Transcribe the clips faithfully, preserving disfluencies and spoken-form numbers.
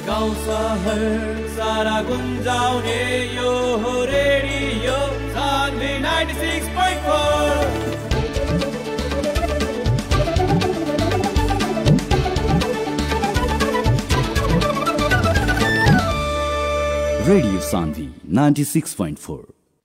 गाउँ सहर सारा गुन्जाउने यो हो radio Sanvi ninety six point four. Radio Sanvi ninety six point four.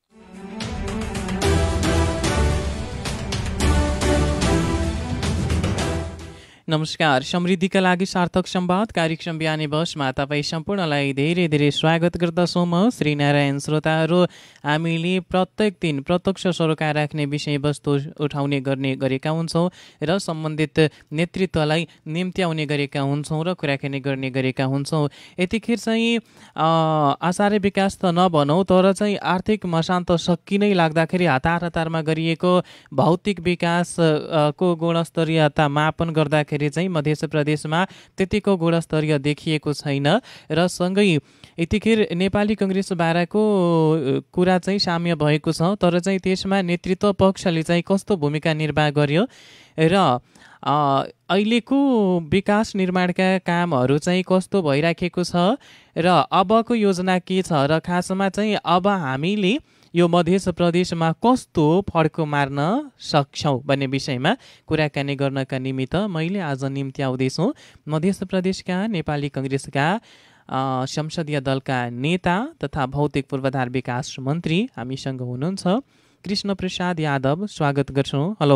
नमस्कार, समृद्धिका लागि सार्थक संवाद कार्यक्रम बिहानी बसमा तपाईँ सम्पूर्णलाई धेरै धेरै स्वागत गर्दछौँ। म श्रीनारायण। श्रोताहरू, हामीले प्रत्येक दिन प्रत्यक्ष सरोकार राख्ने विषयवस्तु उठाउने गर्ने गरेका हुन्छौँ र सम्बन्धित नेतृत्वलाई निम्त्याउने गरेका हुन्छौँ र कुराकानी गर्ने गरेका हुन्छौँ। यतिखेर चाहिँ आशारे विकास त नभनौँ, तर चाहिँ आर्थिक मशान्त सकिनै लाग्दाखेरि हतार हतारमा गरिएको भौतिक विकासको गुणस्तरीयता मापन गर्दाखेरि चाहिँ मध्य प्रदेशमा त्यतिको गुणस्तरीय देखिएको छैन र सँगै यतिखेर नेपाली कांग्रेस बाराको कुरा चाहिँ साम्य भएको छ, तर चाहिँ त्यसमा नेतृत्व पक्षले चाहिँ कस्तो भूमिका निर्वाह गर्यो र अहिलेको विकास निर्माणका कामहरू चाहिँ कस्तो भइराखेको छ र अबको योजना के छ र खासमा चाहिँ अब हामीले यो मध्य प्रदेशमा कस्तो फड्को मार्न सक्छौँ भन्ने विषयमा कुराकानी गर्नका निमित्त मैले आज निम्त्याउँदैछु मध्य प्रदेशका नेपाली कांग्रेसका संसदीय दलका नेता तथा भौतिक पूर्वाधार विकास मन्त्री हामीसँग हुनुहुन्छ कृष्ण प्रसाद यादव। स्वागत गर्छौँ। हेलो,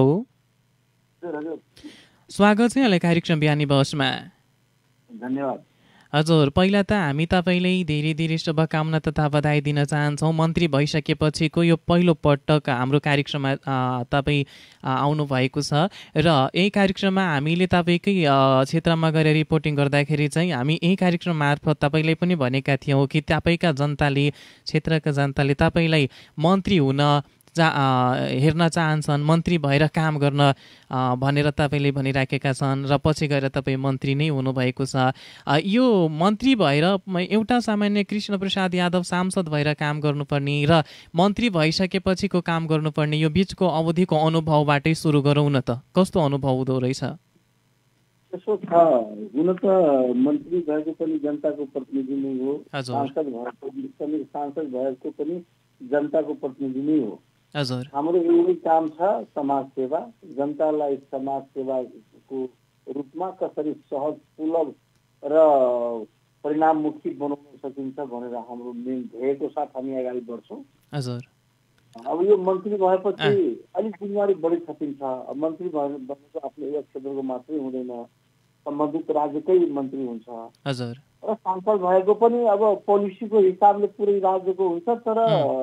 स्वागत छ यहाँलाई कार्यक्रम बिहानी बसमा। धन्यवाद। हजुर, पहिला त हामी तपाईँलाई धेरै धेरै शुभकामना तथा बधाई दिन चाहन्छौँ। मन्त्री भइसकेपछिको यो पहिलो पटक हाम्रो कार्यक्रममा तपाईँ आउनुभएको छ र यही कार्यक्रममा हामीले तपाईँकै क्षेत्रमा गएर रिपोर्टिङ गर्दाखेरि चाहिँ हामी यही कार्यक्रम मार्फत तपाईँलाई पनि भनेका थियौँ कि तपाईँका जनताले, क्षेत्रका जनताले तपाईँलाई मन्त्री हुन चा हेर्न चाहन्छन्, मन्त्री भएर काम गर्न भनेर तपाईँले भनिराखेका छन् र पछि गएर तपाईँ मन्त्री नै हुनुभएको छ। यो मन्त्री भएर एउटा सामान्य कृष्ण प्रसाद यादव सांसद भएर काम गर्नुपर्ने र मन्त्री भइसकेपछिको काम गर्नुपर्ने यो बिचको अवधिको अनुभवबाटै सुरु गरौँ न त। कस्तो अनुभव हुँदो रहेछ? यसो छ, हुन त मन्त्री भएको पनि जनताको प्रतिनिधि नै हो, सांसद भएको पनि सांसद भएको पनि जनताको प्रतिनिधि नै हो। हजुर, हाम्रो एउटै काम छ, समाज सेवा। जनतालाई समाज सेवाको रूपमा कसरी सहज, सुलभ र परिणाममुखी बनाउन सकिन्छ भनेर हाम्रो मेन ध्येयको साथ हामी अगाडि बढ्छौँ। हजुर, अब यो मन्त्री भएपछि अलिक जिम्मेवारी बढी थपिन्छ। मन्त्री भनेको आफ्नो एक क्षेत्रको मात्रै हुँदैन, सम्बन्धित राज्यकै मन्त्री हुन्छ। हजुर, र सांसद भएको पनि अब पोलिसीको हिसाबले पुरै राज्यको हुन्छ, तर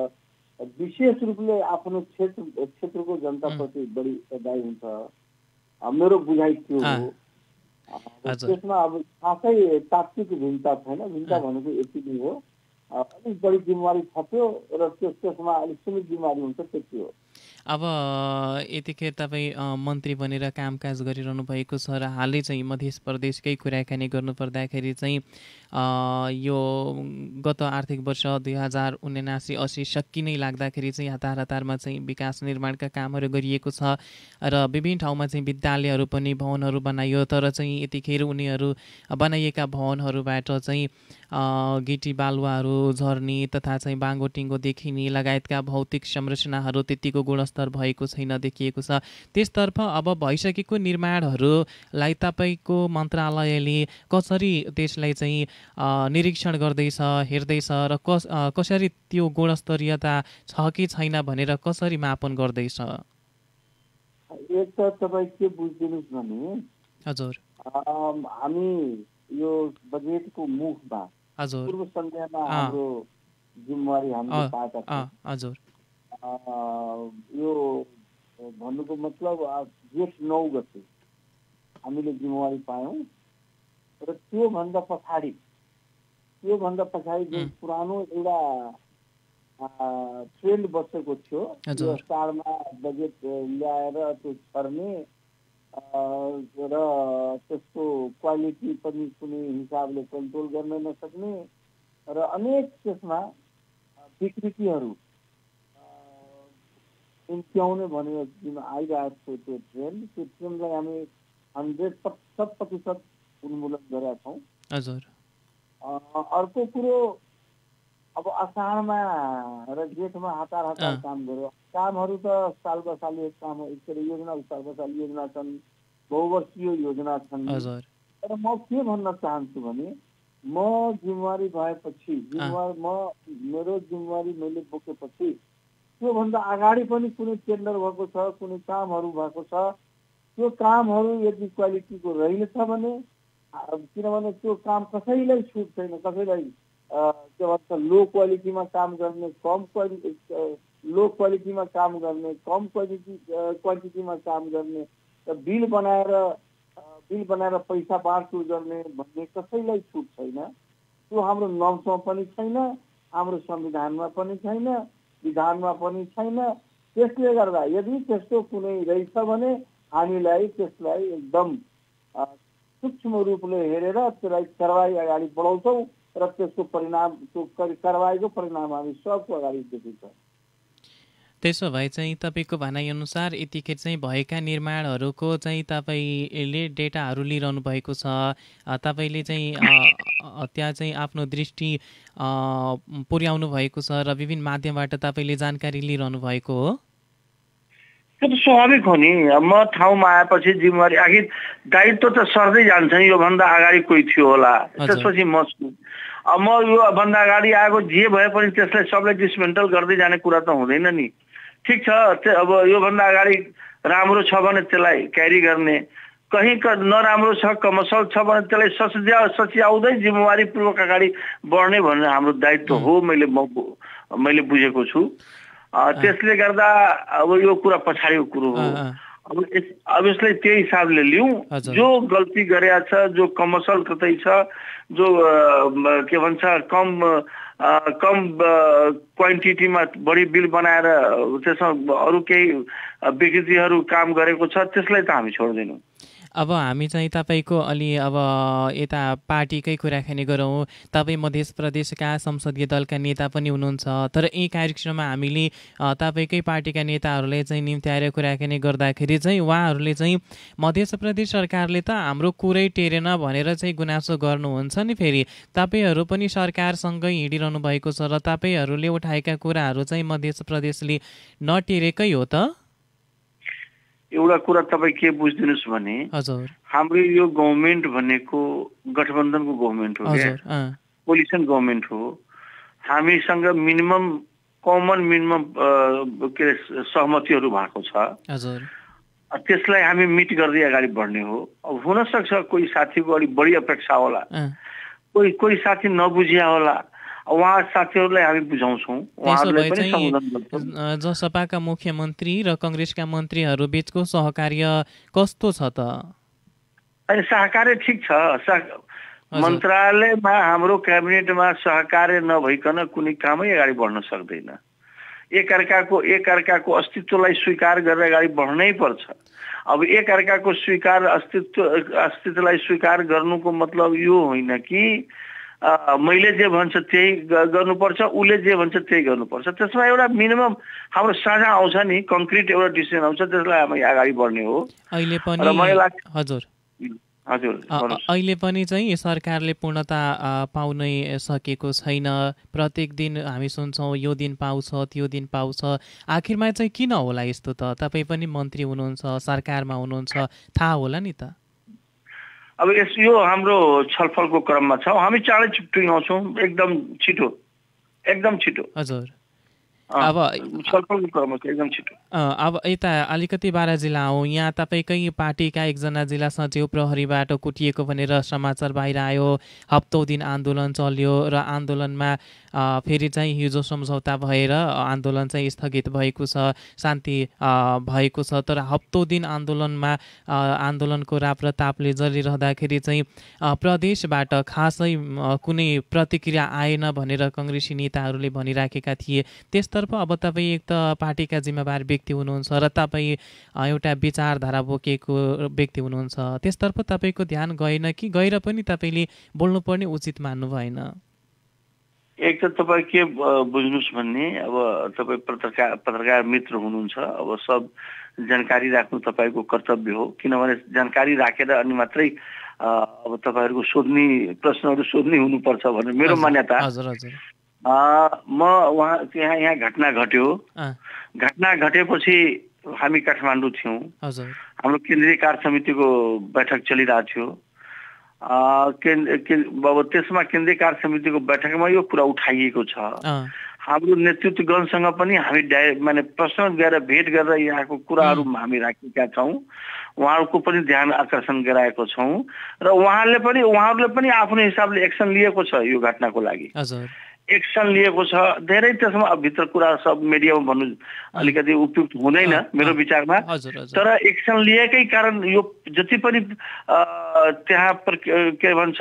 विशेष रूपले आफ्नो क्षेत्र क्षेत्रको जनताप्रति बढी सदाय हुन्छ। मेरो बुझाइ त्यो हो। त्यसमा अब खासै तात्विक भिन्नता छैन, भिन्नता भनेको यति नै हो, अलिक बढी जिम्मेवारी थप्यो र त्यस त्यसमा अलिक सीमित जिम्मेवारी हुन्छ, त्यति हो। अब यतिखेर तपाईँ मन्त्री बनेर कामकाज गरिरहनु भएको छ र हालै चाहिँ मध्य प्रदेशकै कुराकानी गर्नुपर्दाखेरि चाहिँ यो गत आर्थिक वर्ष दुई हजार उनासी अस्सी सकिनै लाग्दाखेरि चाहिँ हतार हतारमा चाहिँ विकास निर्माणका कामहरू गरिएको छ र विभिन्न ठाउँमा चाहिँ विद्यालयहरू पनि, भवनहरू बनाइयो, तर चाहिँ यतिखेर उनीहरू बनाइएका भवनहरूबाट चाहिँ गिटी बालुवाहरू झर्ने तथा चाहिँ बाङ्गो टिङ्गो देखिने लगायतका भौतिक संरचनाहरू त्यतिको गुणस्तर भएको छैन देखिएको छ। त्यसतर्फ अब भइसकेको निर्माणहरूलाई तपाईँको मन्त्रालयले कसरी त्यसलाई चाहिँ निरीक्षण गर्दैछ, हेर्दैछ र कस कसरी त्यो गुणस्तरीयता छ कि छैन भनेर कसरी मापन गर्दैछ? एक त तपाईँ के बुझिदिनुहोस् भने, हजुर, हामी यो बजेटको मुखमा हजुर पूर्व सन्ध्यामा हाम्रो जिम्मेवारी हामीले पाएका छौँ। हजुर, यो भन्नुको मतलब जेठ नौ गते हामीले जिम्मेवारी पायौँ र त्योभन्दा पछाडि त्योभन्दा पछाडि जुन पुरानो एउटा ट्रेन्ड बसेको थियो, यो चाडमा बजेट ल्याएर त्यो छर्ने र त्यसको क्वालिटी पनि कुनै हिसाबले कन्ट्रोल गर्न नसक्ने र अनेक त्यसमा विकृतिहरू इम्त्याउने भनेर जुन आइरहेको थियो त्यो ट्रेन्ड, त्यो ट्रेन्डलाई हामी हन्ड्रेड शत प्रतिशत उन्मूलन गरेका छौँ। हजुर, अर्को कुरो अब असारमा र जेठमा हतार हतार काम गर्यो। कामहरू त साल बसाली काम एक योजना साल बसाली योजना छन्, बहुवर्षीय योजना छन्। तर म के भन्न चाहन्छु भने म जिम्मेवारी भएपछि जिम्मेवारी म मेरो जिम्मेवारी मैले बोकेपछि त्योभन्दा अगाडि पनि कुनै टेन्डर भएको छ, कुनै कामहरू भएको छ, त्यो कामहरू यदि क्वालिटीको रहेछ भने, किनभने त्यो काम कसैलाई छुट छैन, कसैलाई के भन्छ लो क्वालिटीमा काम गर्ने, कम क्वालिटी लो क्वालिटीमा काम गर्ने, कम क्वालिटी क्वान्टिटीमा काम गर्ने, र बिल बनाएर बिल बनाएर पैसा बाँडचुँड गर्ने भन्ने कसैलाई छुट छैन। त्यो हाम्रो नर्ममा पनि छैन, हाम्रो संविधानमा पनि छैन, विधानमा पनि छैन। त्यसले गर्दा यदि त्यस्तो कुनै रहेछ भने हामीलाई त्यसलाई एकदम सूक्ष्म रूपले हेरेर त्यसलाई कारबाही अगाडि बढाउँछौँ र त्यसको परिणाम त्यो कारबाहीको परिणाम हामी सबको अगाडि देखिन्छ। त्यसो भए चाहिँ तपाईँको भनाइअनुसार यतिखेर चाहिँ भएका निर्माणहरूको चाहिँ तपाईँले डेटाहरू लिइरहनु भएको छ, तपाईँले चाहिँ त्यहाँ चाहिँ आफ्नो दृष्टि पुर्याउनु भएको छ र विभिन्न माध्यमबाट तपाईँले जानकारी लिइरहनु भएको हो। त्यो त स्वाभाविक हो नि। म ठाउँमा आएपछि जिम्मेवारी आखिर दायित्व त सर्दै जान्छ नि। योभन्दा अगाडि कोही थियो होला, त्यसपछि म छु। अब म योभन्दा अगाडि आएको जे भए पनि त्यसलाई सबलाई डिसमेन्टल गर्दै जाने कुरा त हुँदैन नि। ठिक छ, अब योभन्दा अगाडि राम्रो छ भने त्यसलाई क्यारी गर्ने, कहीँ नराम्रो छ कमसल छ भने त्यसलाई सच्याउ सच्याउँदै जिम्मेवारीपूर्वक अगाडि बढ्ने भन्ने हाम्रो दायित्व हो, मैले मैले बुझेको छु। त्यसले गर्दा अब यो कुरा पछाडिको कुरो हो। अब अब यसलाई त्यही हिसाबले लिउँ। जो गल्ती गरेका छ, जो कमर्सल कतै छ, जो के भन्छ कम कम क्वान्टिटीमा बढी बिल बनाएर त्यसमा अरू केही विकृतिहरू काम गरेको छ, त्यसलाई त हामी छोड्दैनौँ। अब हामी चाहिँ तपाईँको अलि अब यता पार्टीकै कुराकानी गरौँ। तपाईँ मध्य प्रदेशका संसदीय दलका नेता पनि हुनुहुन्छ, तर यी कार्यक्रममा हामीले तपाईँकै पार्टीका नेताहरूलाई चाहिँ निम्त्याएर कुराकानी गर्दाखेरि चाहिँ उहाँहरूले चाहिँ मध्य प्रदेश सरकारले त हाम्रो कुरै टेरेन भनेर चाहिँ गुनासो गर्नुहुन्छ नि। फेरि तपाईँहरू पनि सरकारसँगै हिँडिरहनु भएको छ र तपाईँहरूले उठाएका कुराहरू चाहिँ मध्य प्रदेशले नटेरेकै हो त। एउटा कुरा तपाईँ के बुझिदिनुहोस् भने हजुर हाम्रो यो गभर्मेन्ट भनेको गठबन्धनको गभर्मेन्ट हो, कोलिसन गभर्मेन्ट हो। हामीसँग मिनिमम कमन मिनिमम के सहमतिहरू भएको छ। हजुर त्यसलाई हामी मिट गर्दै अगाडि बढ्ने हो। अब हुनसक्छ कोही साथीको अलिक बढी अपेक्षा होला, कोही कोही साथी नबुझिया होला, उहाँ साथीहरूलाई हामी बुझाउँछौँ। उहाँहरूलाई पनि सम्बोधन गर्छौँ। जसपाका मुख्यमन्त्री र कांग्रेसका मन्त्रीहरू बीचको सहकार्य कस्तो छ त? अनि सहकार्य ठिक छ। मन्त्रालयमा हाम्रो क्याबिनेटमा सहकार्य नभइकन कुनै कामै अगाडि बढ्न सक्दैन। एकअर्काको एकअर्काको अस्तित्वलाई स्वीकार गरेर अगाडि बढ्नै पर्छ। अब एकअर्काको स्वीकार अस्तित्व अस्तित्वलाई स्वीकार गर्नुको मतलब यो होइन कि मैले जे भन्छ त्यही गर्नुपर्छ, उसले जे भन्छ त्यही गर्नुपर्छ। त्यसमा एउटा मिनिमम हाम्रो साझा आउँछ नि, कङ्क्रिट एउटा डिसिजन आउँछ, त्यसलाई हामी अगाडि बढ्ने हो। अहिले पनि हजुर हजुर अहिले पनि चाहिँ सरकारले पूर्णता पाउनै सकेको छैन। प्रत्येक दिन हामी सुन्छौँ यो दिन पाउँछ, त्यो दिन पाउँछ। आखिरमा चाहिँ किन होला यस्तो त? तपाईँ पनि मन्त्री हुनुहुन्छ, सरकारमा हुनुहुन्छ, थाहा होला नि त। अब यस यो हाम्रो छलफलको क्रममा छ। हामी चाँडै टुङ्गाउँछौँ, एकदम छिटो एकदम छिटो। हजुर अब छलफलको क्रममा छ एकदम छिटो। अब यता अलिकति बारा जिल्ला आउँ। यहाँ तपाईँकै पार्टीका एकजना जिल्ला सचिव प्रहरीबाट कुटिएको भनेर समाचार बाहिर आयो। हप्तौँ दिन आन्दोलन चल्यो र आन्दोलनमा फेरि चाहिँ हिजो सम्झौता भएर आन्दोलन चाहिँ स्थगित भएको छ, शान्ति भएको छ। तर हप्तौँ दिन आन्दोलनमा आन्दोलनको राप र तापले जलिरहँदाखेरि चाहिँ प्रदेशबाट खासै कुनै प्रतिक्रिया आएन भनेर काङ्ग्रेसी नेताहरूले भनिराखेका थिए। त्यसतर्फ अब तपाईँ एक त पार्टीका जिम्मेवार व्यक्ति हुनुहुन्छ र तपाईँ एउटा विचारधारा बोकेको व्यक्ति हुनुहुन्छ, त्यसतर्फ तपाईँको ध्यान गएन कि गएर पनि तपाईँले बोल्नुपर्ने उचित मान्नु भएन? एक त तपाईँ के बुझ्नुहोस् भन्ने, अब तपाईँ पत्रकार पत्रकार मित्र हुनुहुन्छ, अब सब जानकारी राख्नु तपाईँको कर्तव्य हो। किनभने जानकारी राखेर अनि मात्रै अब तपाईँहरूको सोध्ने प्रश्नहरू सोध्ने हुनुपर्छ भन्ने मेरो मान्यता। म उहाँ त्यहाँ यहाँ घटना घट्यो, घटना घटेपछि हामी काठमाडौँ थियौँ, हाम्रो केन्द्रीय कार्य समितिको बैठक चलिरहेको थियो। अब त्यसमा केन्द्रीय कार्य समितिको बैठकमा यो कुरा उठाइएको छ। हाम्रो नेतृत्वगणसँग पनि हामी डाइरेक्ट माने प्रश्न गरेर भेट गरेर यहाँको कुराहरू हामी राखेका छौँ, उहाँहरूको पनि ध्यान आकर्षण गराएको छौँ र उहाँले पनि उहाँहरूले पनि आफ्नो हिसाबले एक्सन लिएको छ। यो घटनाको लागि एक्सन लिएको छ। धेरै त्यसमा भित्र कुरा सब मिडियामा भन्नु अलिकति उपयुक्त हुँदैन मेरो विचारमा, तर एक्सन लिएकै कारण यो जति पनि त्यहाँ के भन्छ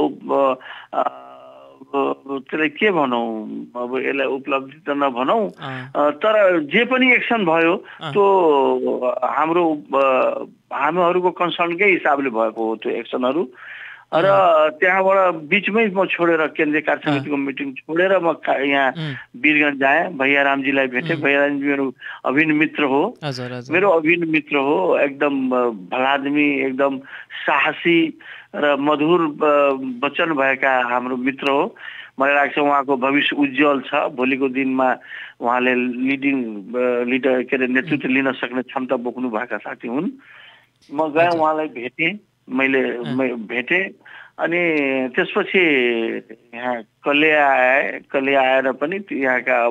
त्यसलाई के भनौँ, अब यसलाई उपलब्धि त नभनौँ, तर जे पनि एक्सन भयो त्यो हाम्रो हामीहरूको कन्सर्नकै हिसाबले भएको हो त्यो एक्सनहरू। र त्यहाँबाट बिचमै म छोडेर केन्द्रीय कार्य समितिको मिटिङ छोडेर म यहाँ वीरगञ्ज जाएँ, भैयारामजीलाई भेटेँ। भैयारामजी मेरो अभिन्न मित्र हो, मेरो अभिन्न मित्र हो, एकदम भलादमी, एकदम साहसी र मधुर वचन भएका हाम्रो मित्र हो। मलाई लाग्छ उहाँको भविष्य उज्जवल छ। भोलिको दिनमा उहाँले लिडिङ लिडर के अरे नेतृत्व लिन सक्ने क्षमता बोक्नु भएका साथी हुन्। म गएँ, उहाँलाई भेटेँ, मैले भेटेँ अनि त्यसपछि यहाँ कलिया आए। कलिया आएर पनि यहाँका अब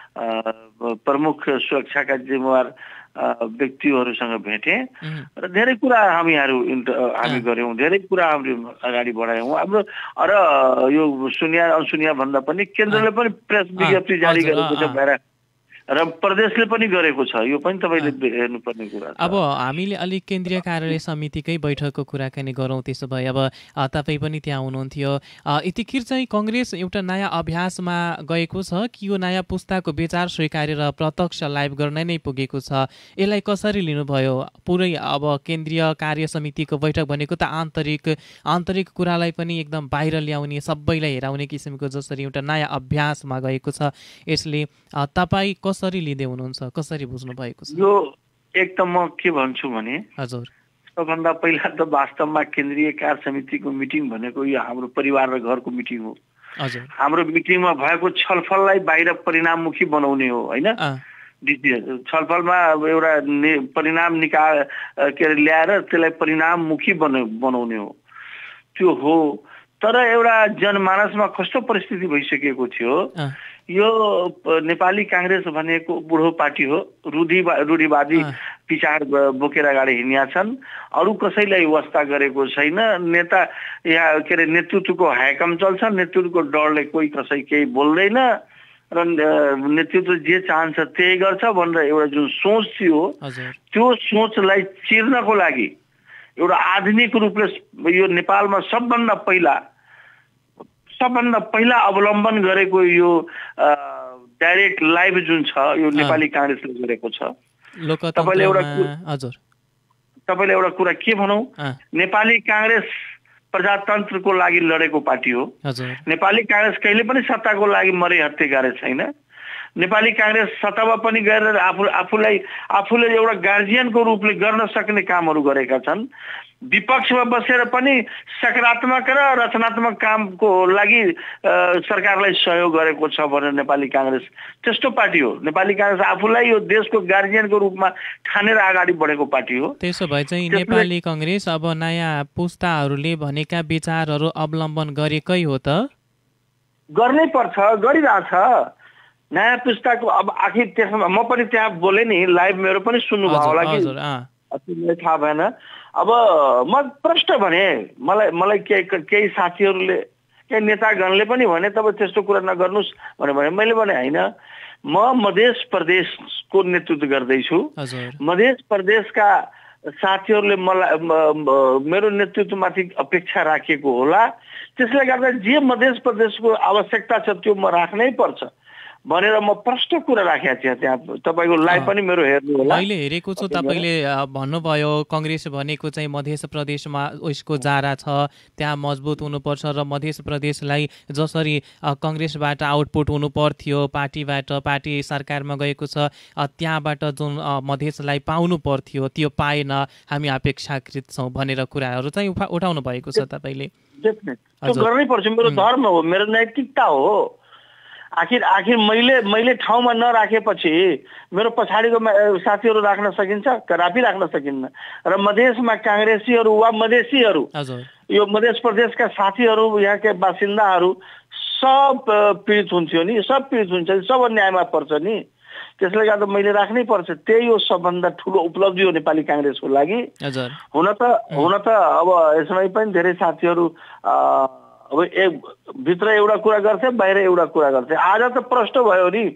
प्रमुख सुरक्षाका जिम्मेवार व्यक्तिहरूसँग भेटेँ र धेरै कुरा हामीहरू हामी गऱ्यौँ, धेरै कुरा हामीले अगाडि बढायौँ। हाम्रो र यो सुनिया अनसुनिया भन्दा पनि केन्द्रले पनि प्रेस विज्ञप्ति जारी गरेको छ भएर र प्रदेशले पनि गरेको छ। यो पनि तपाईँले हेर्नुपर्ने कुरा। अब हामीले अलिक केन्द्रीय कार्यालय समितिकै बैठकको कुराकानी गरौँ। त्यसो भए अब तपाईँ पनि त्यहाँ हुनुहुन्थ्यो, यतिखेर चाहिँ कङ्ग्रेस एउटा नयाँ अभ्यासमा गएको छ कि यो नयाँ पुस्ताको विचार स्वीकारेर प्रत्यक्ष लाइभ गर्न नै पुगेको छ? यसलाई कसरी लिनुभयो? पुरै अब केन्द्रीय कार्य समितिको बैठक भनेको त आन्तरिक आन्तरिक कुरालाई पनि एकदम बाहिर ल्याउने, सबैलाई हेराउने किसिमको जसरी एउटा नयाँ अभ्यासमा गएको छ, यसले तपाईँ कसरी लिँदै हुनुहुन्छ, कसरी बुझ्नु भएको छ? यो एक त म के भन्छु भने हजुर सबभन्दा पहिला त वास्तवमा केन्द्रीय कार्य समितिको मिटिङ भनेको यो हाम्रो परिवार र घरको मिटिङ हो। हजुर हाम्रो मिटिङमा भएको छलफललाई बाहिर परिणाममुखी बनाउने हो, होइन? छलफलमा एउटा परिणाम निका के अरे ल्याएर त्यसलाई परिणाममुखी बना बनाउने हो, त्यो हो। तर एउटा जनमानसमा कस्तो परिस्थिति भइसकेको थियो, यो नेपाली काङ्ग्रेस भनेको बुढो पार्टी हो, रूढि रूढिवादी विचार बोकेर अगाडि हिँडेका छन्, अरू कसैलाई वास्ता गरेको छैन। नेता यहाँ के अरे नेतृत्वको हायकम चल्छ, नेतृत्वको डरले कोही कसै केही बोल्दैन र नेतृत्व जे चाहन्छ त्यही गर्छ भनेर एउटा जुन सोच थियो, त्यो सोचलाई चिर्नको लागि एउटा आधुनिक रूपले यो नेपालमा सबभन्दा पहिला सबभन्दा पहिला अवलम्बन गरेको यो डाइरेक्ट लाइभ जुन छ यो नेपाली काङ्ग्रेसले गरेको छ। तपाईँले एउटा हजुर तपाईँले एउटा कुरा के भनौँ, नेपाली काङ्ग्रेस प्रजातन्त्रको लागि लडेको पार्टी हो। नेपाली काङ्ग्रेस कहिले पनि सत्ताको लागि मरे हत्ते गरे छैन। नेपाली काङ्ग्रेस सत्तामा पनि गएर आफू आफूलाई आफूले एउटा गार्जियनको रूपले गर्न सक्ने कामहरू गरेका छन्। विपक्षमा बसेर पनि सकारात्मक र रचनात्मक कामको लागि सरकारलाई सहयोग गरेको छ भनेर नेपाली काङ्ग्रेस त्यस्तो पार्टी हो। नेपाली काङ्ग्रेस आफूलाई यो देशको गार्जियनको रूपमा ठानेर अगाडि बढेको पार्टी हो। त्यसो भए चाहिँ नेपाली काङ्ग्रेस अब नयाँ पुस्ताहरूले भनेका विचारहरू अवलम्बन गरेकै हो त? गर्नै पर्छ, गरिरहेछ। नयाँ पुस्ताको अब आखिर त्यसमा म पनि त्यहाँ बोलेँ नि, लाइभ मेरो पनि सुन्नुभयो होला कि मलाई थाहा भएन। अब म प्रश्न भने मलाई मलाई केही केही साथीहरूले केही नेतागणले पनि भने तपाईँ त्यस्तो कुरा नगर्नुहोस् भने भने मैले भने होइन, म मध्य प्रदेशको नेतृत्व गर्दैछु। मध्य प्रदेशका साथीहरूले मलाई मेरो नेतृत्वमाथि अपेक्षा राखेको होला, त्यसले गर्दा जे मध्य प्रदेशको आवश्यकता छ त्यो म राख्नै पर्छ। भनेर म प्रष्ट कुरा राखेको थिएँ त्यहाँ। तपाईँको लाइभ पनि मेरो हेर्नु होला। मैले हेरेको छु। तपाईँले भन्नुभयो कङ्ग्रेस भनेको चाहिँ मध्य प्रदेशमा उसको जारा छ, त्यहाँ मजबुत हुनुपर्छ र मध्य प्रदेशलाई जसरी कङ्ग्रेसबाट आउटपुट हुनु पर्थ्यो, पार्टीबाट पार्टी सरकारमा गएको छ, त्यहाँबाट जुन मधेसलाई पाउनु पर्थ्यो त्यो पाएन, हामी अपेक्षाकृत छौँ भनेर कुराहरू चाहिँ उठाउनु भएको छ तपाईँले। त्यो गर्नै पर्छ, मेरो धर्म हो, मेरो नैतिकता हो। आखिर आखिर मैले मैले ठाउँमा नराखेपछि मेरो पछाडिको साथीहरू राख्न सकिन्छ? कदापि राख्न सकिन्न। र मधेसमा काङ्ग्रेसीहरू वा मधेसीहरू, यो मध्य प्रदेशका साथीहरू, यहाँका बासिन्दाहरू सब पीडित हुन्थ्यो नि, सब पीडित हुन्छ नि, सब अन्यायमा पर्छ नि। त्यसले गर्दा मैले राख्नै पर्छ। त्यही हो सबभन्दा ठुलो उपलब्धि हो नेपाली काङ्ग्रेसको लागि। हुन त हुन त अब यसमै पनि धेरै साथीहरू अब एक भित्र एउटा कुरा गर्थे, बाहिर एउटा कुरा गर्थे। आज त प्रष्ट भयो नि,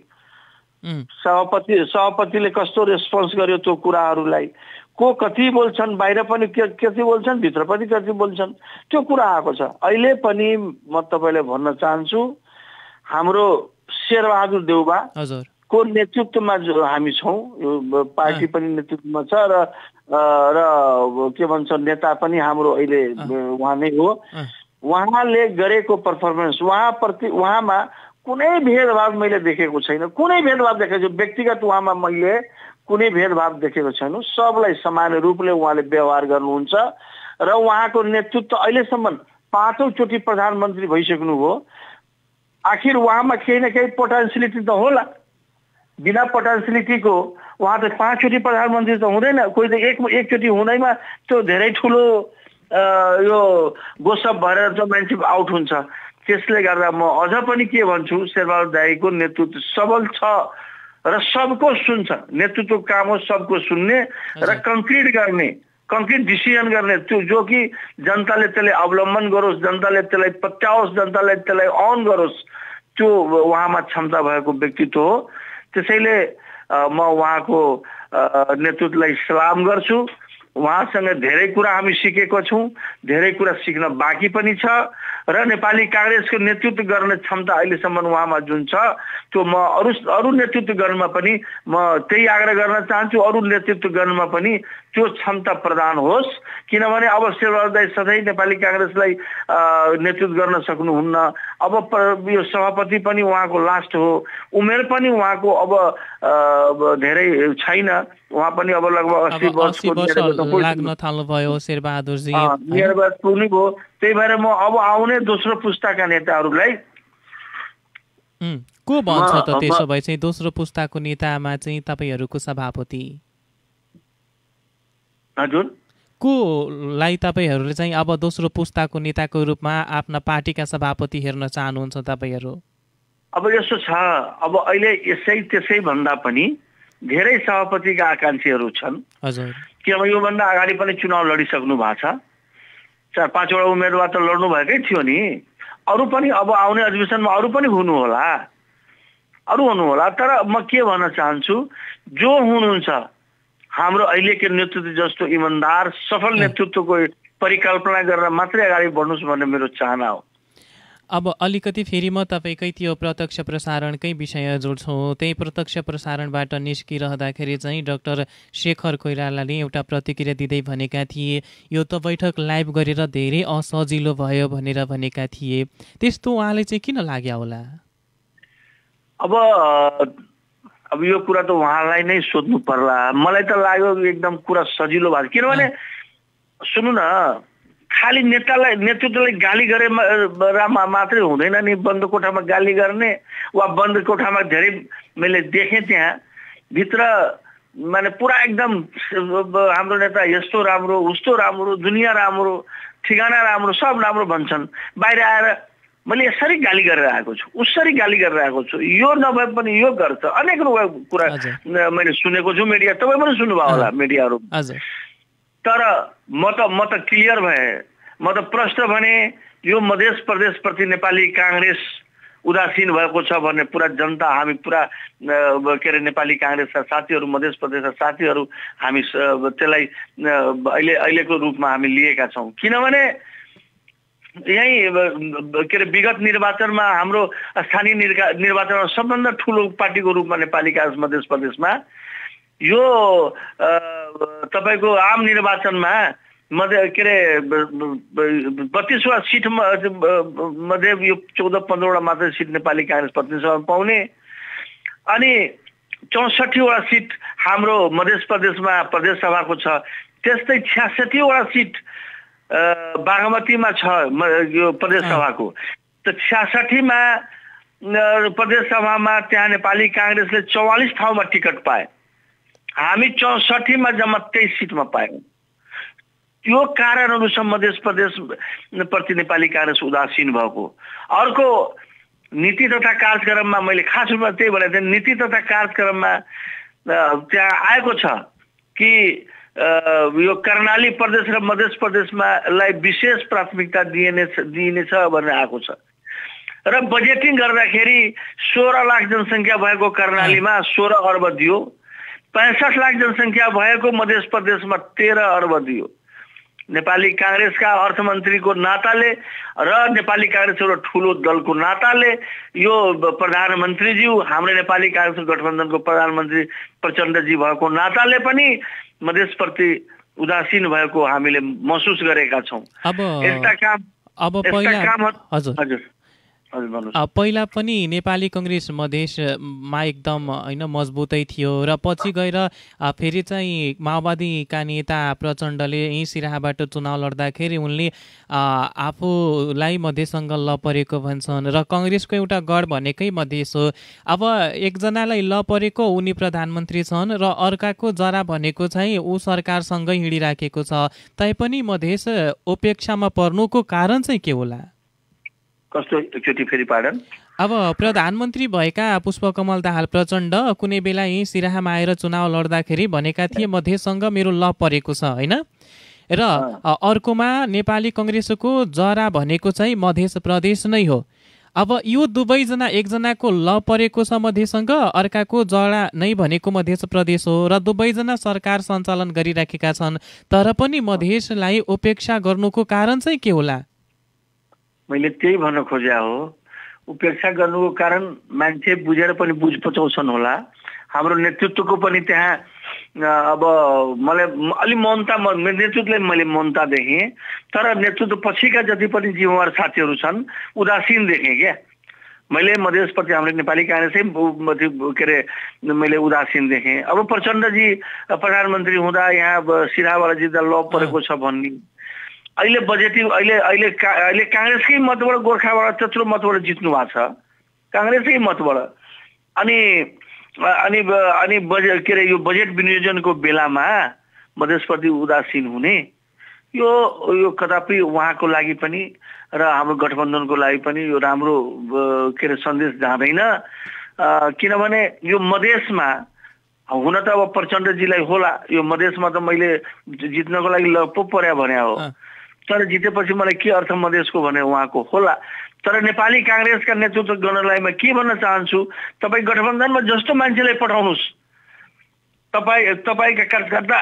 सभापति सभापतिले कस्तो रेस्पोन्स गर्यो त्यो कुराहरूलाई। को कति बोल्छन्, बाहिर पनि कति बोल्छन्, भित्र पनि कति बोल्छन्, त्यो कुरा आएको छ। अहिले पनि म तपाईँलाई भन्न चाहन्छु, हाम्रो शेरबहादुर देउबा को नेतृत्वमा जो हामी छौँ, यो पार्टी पनि नेतृत्वमा छ र र के भन्छ नेता पनि हाम्रो अहिले उहाँ नै हो। उहाँले गरेको पर्फर्मेन्स, उहाँप्रति उहाँमा कुनै भेदभाव मैले देखेको छैन, कुनै भेदभाव देखेको छु व्यक्तिगत उहाँमा मैले कुनै भेदभाव देखेको छैन। सबलाई समान रूपले उहाँले व्यवहार गर्नुहुन्छ र उहाँको नेतृत्व अहिलेसम्म पाँचौँ चोटि प्रधानमन्त्री भइसक्नु हो। आखिर उहाँमा केही न केही पोटेन्सियलिटी त होला। बिना पोटेन्सियलिटीको उहाँ त पाँचचोटि प्रधानमन्त्री त हुँदैन। कोही त एक एकचोटि हुँदैमा त्यो धेरै ठुलो यो गोसप भएर जो मान्छे आउट हुन्छ। त्यसले गर्दा म अझ पनि के भन्छु, शेरबहादुर दाइको नेतृत्व सबल छ र सबको सुन्छ। नेतृत्व काम हो सबको सुन्ने र कङ्क्रिट गर्ने, कङ्क्रिट डिसिजन गर्ने, त्यो जो कि जनताले त्यसलाई अवलम्बन गरोस्, जनताले त्यसलाई पत्याओस्, जनताले त्यसलाई अन गरोस्, त्यो उहाँमा क्षमता भएको व्यक्तित्व हो। त्यसैले म उहाँको नेतृत्वलाई सलाम गर्छु। उहाँसँग धेरै कुरा हामी सिकेको छौँ, धेरै कुरा सिक्न बाँकी पनि छ र नेपाली काङ्ग्रेसको नेतृत्व गर्ने क्षमता अहिलेसम्म उहाँमा जुन छ त्यो म अरू अरू नेतृत्व गर्नमा पनि म त्यही आग्रह गर्न चाहन्छु। अरू नेतृत्व गर्नमा पनि त्यो क्षमता प्रदान होस्, किनभने अब शेरबहादुर दाइ सधैँ नेपाली काङ्ग्रेसलाई नेतृत्व गर्न सक्नुहुन्न। अब यो सभापति पनि उहाँको लास्ट हो, उमेर पनि उहाँको अब धेरै छैन। उहाँ पनि अब लगभग अस्सी वर्षको लाग्न थाल्नुभयो शेरबहादुरजी, नियरबाद पुग्नु भयो। त्यही भएर म अब आउने दोस्रो पुस्ताका नेताहरूलाई को भन्छ त त्यसो भए चाहिँ दोस्रो पुस्ताको नेतामा चाहिँ तपाईँहरूको सभापति हजुर कोलाई तपाईँहरूले चाहिँ अब दोस्रो पुस्ताको नेताको रूपमा आफ्ना पार्टीका सभापति हेर्न चाहनुहुन्छ तपाईँहरू? अब यस्तो छ, अब अहिले यसै त्यसै भन्दा पनि धेरै सभापतिका आकांक्षीहरू छन्। हजुर, किनभने योभन्दा अगाडि पनि चुनाव लडिसक्नु भएको छ, चार पाँचवटा उम्मेदवार त लड्नु भएकै थियो नि। अरू पनि अब आउने अधिवेशनमा अरू पनि हुनु होला, अरू हुनु होला। तर म के भन्न चाहन्छु, जो हुनुहुन्छ हाम्रो अहिलेको नेतृत्व जस्तो इमान्दार सफल नेतृत्वको परिकल्पना गरेर मात्रै अगाडि बढ्नुहोस् भन्ने मेरो चाहना हो। अब अलिकति फेरि म तपाईँकै त्यो प्रत्यक्ष प्रसारणकै विषय जोड्छौँ। त्यही प्रत्यक्ष प्रसारणबाट निस्किरहँदाखेरि चाहिँ डाक्टर शेखर कोइरालाले एउटा प्रतिक्रिया दिँदै भनेका थिए, यो त बैठक लाइभ गरेर धेरै असजिलो भयो भनेर भनेका थिए। त्यस्तो उहाँले चाहिँ किन लाग्यो होला? अब अब यो कुरा त उहाँलाई नै सोध्नु पर्ला। मलाई त लाग्यो एकदम कुरा सजिलो भएको, किनभने सुन्नु न, खालि नेतालाई नेतृत्वलाई गाली गरे मात्रै हुँदैन नि। बन्द कोठामा गाली गर्ने वा बन्द कोठामा धेरै मैले देखेँ त्यहाँ भित्र माने पुरा एकदम हाम्रो नेता यस्तो राम्रो, उस्तो राम्रो, दुनियाँ राम्रो, ठिगाना राम्रो, सब राम्रो भन्छन्। बाहिर आएर मैले यसरी गाली गरेर आएको छु, उसरी गाली गरेर आएको छु, यो नभए पनि यो गर्छ, अनेक कुरा मैले सुनेको छु। मिडिया तपाईँ पनि सुन्नुभयो होला मिडियाहरू। तर म त म त क्लियर भए, म त प्रश्न भने यो मध्य प्रदेशप्रति नेपाली काङ्ग्रेस उदासीन भएको छ भन्ने पुरा जनता, हामी पुरा के अरे नेपाली काङ्ग्रेसका साथीहरू, मध्य प्रदेशका साथीहरू हामी त्यसलाई अहिले अहिलेको रूपमा हामी लिएका छौँ। किनभने यही के अरे विगत निर्वाचनमा हाम्रो स्थानीय निर्वाचनमा सबभन्दा ठुलो पार्टीको रूपमा नेपाली काङ्ग्रेस मध्य प्रदेशमा यो तपाईँको आम निर्वाचनमा मध्य के अरे बत्तीसवटा सिट मध्ये यो चौध पन्ध्रवटा मात्रै सिट नेपाली काङ्ग्रेस प्रतिनिधि सभामा पाउने अनि चौसठीवटा सिट हाम्रो मध्य प्रदेशमा प्रदेश सभाको छ। त्यस्तै छ्यासठीवटा सिट बागमतीमा छ यो प्रदेश सभाको। त छ्यासठीमा प्रदेश सभामा त्यहाँ नेपाली काङ्ग्रेसले चौवालिस ठाउँमा टिकट पाए, हामी चौसठीमा जम्मा तेइस सिटमा पायौँ। यो कारणहरू छ मध्य प्रदेश प्रति नेपाली काङ्ग्रेस उदासीन भएको। अर्को नीति तथा कार्यक्रममा मैले खास रूपमा त्यही भनेको थिएँ, नीति तथा कार्यक्रममा त्यहाँ आएको छ कि यो कर्णाली प्रदेश र मध्य प्रदेशमा लाई विशेष प्राथमिकता दिइने दिइनेछ भनेर आएको छ र बजेटिङ गर्दाखेरि सोह्र लाख जनसङ्ख्या भएको कर्णालीमा सोह्र अर्ब दियो, पैंसठ लाख जनसङ्ख्या भएको मध्य प्रदेशमा तेह्र अर्ब दियो। नेपाली काङ्ग्रेसका अर्थमन्त्रीको नाताले र नेपाली काङ्ग्रेस एउटा ठुलो दलको नाताले यो प्रधानमन्त्रीज्यू हाम्रो नेपाली काङ्ग्रेस गठबन्धनको प्रधानमन्त्री प्रचण्डजी भएको नाताले पनि मधेसप्रति उदासीन भएको हामीले महसुस गरेका छौँ। अब यस्ता काम अब पहिला हजुर हजुर पहिला पनि नेपाली काङ्ग्रेस मधेसमा एकदम होइन मजबुतै थियो र पछि गएर फेरि चाहिँ माओवादीका नेता प्रचण्डले यहीँ सिराहाबाट चुनाव लड्दाखेरि उनले आफूलाई मधेससँग लपरेको भन्छन् र काङ्ग्रेसको एउटा गढ भनेकै मधेस हो। अब एकजनालाई लपरेको उनी प्रधानमन्त्री छन् र अर्काको जरा भनेको चाहिँ ऊ सरकारसँगै हिँडिराखेको छ, तैपनि मधेस उपेक्षामा पर्नुको कारण चाहिँ के होला? कस्तो एकचोटि फेरि पाडन? अब प्रधानमन्त्री भएका पुष्पकमल दाहाल प्रचण्ड कुनै बेला यहीँ सिराहामा आएर चुनाव लड्दाखेरि भनेका थिए मधेससँग मेरो लप परेको छ होइन, र अर्कोमा नेपाली काङ्ग्रेसको जरा भनेको चाहिँ मधेस प्रदेश नै हो। अब यो दुवैजना, एकजनाको ल परेको छ मधेससँग, अर्काको जरा नै भनेको मधेस प्रदेश हो र दुवैजना सरकार सञ्चालन गरिराखेका छन्, तर पनि मधेसलाई उपेक्षा गर्नुको कारण चाहिँ के होला? मैले त्यही भन्न खोजे हो, उपेक्षा गर्नुको कारण मान्छे बुझेर पनि बुझ पचाउँछन् होला। हाम्रो नेतृत्वको पनि त्यहाँ अब मलाई अलि मौनता नेतृत्वले मैले मौनता देखेँ, तर नेतृत्व पछिका जति पनि जिम्मेवार साथीहरू छन् उदासीन देखेँ क्या मैले। मधेसप्रति हाम्रो नेपाली काङ्ग्रेसै के अरे मैले उदासीन देखेँ। अब प्रचण्डजी प्रधानमन्त्री हुँदा यहाँ सिराहाबाट जित्दा ल परेको छ भन्ने, अहिले बजेटिङ अहिले अहिले अहिले काङ्ग्रेसकै मतबाट गोर्खाबाट त्यत्रो मतबाट जित्नु भएको छ, काङ्ग्रेसकै मतबाट। अनि अनि अनि बजेट के अरे यो बजेट विनियोजनको बेलामा मधेसप्रति उदासीन हुने यो यो कदापि उहाँको लागि पनि र हाम्रो गठबन्धनको लागि पनि यो राम्रो के अरे सन्देश जाँदैन। किनभने यो मधेसमा हुन त अब प्रचण्डजीलाई होला, यो मधेसमा त मैले जित्नको लागि ल पो पर्या भने हो, तर जितेपछि मलाई के अर्थ मधेसको भने उहाँको होला। तर नेपाली काङ्ग्रेसका नेतृत्व गर्नलाई म के भन्न चाहन्छु, तपाईँ गठबन्धनमा जस्तो मान्छेलाई पठाउनुहोस्, तपाईँ तपाईँका कार्यकर्ता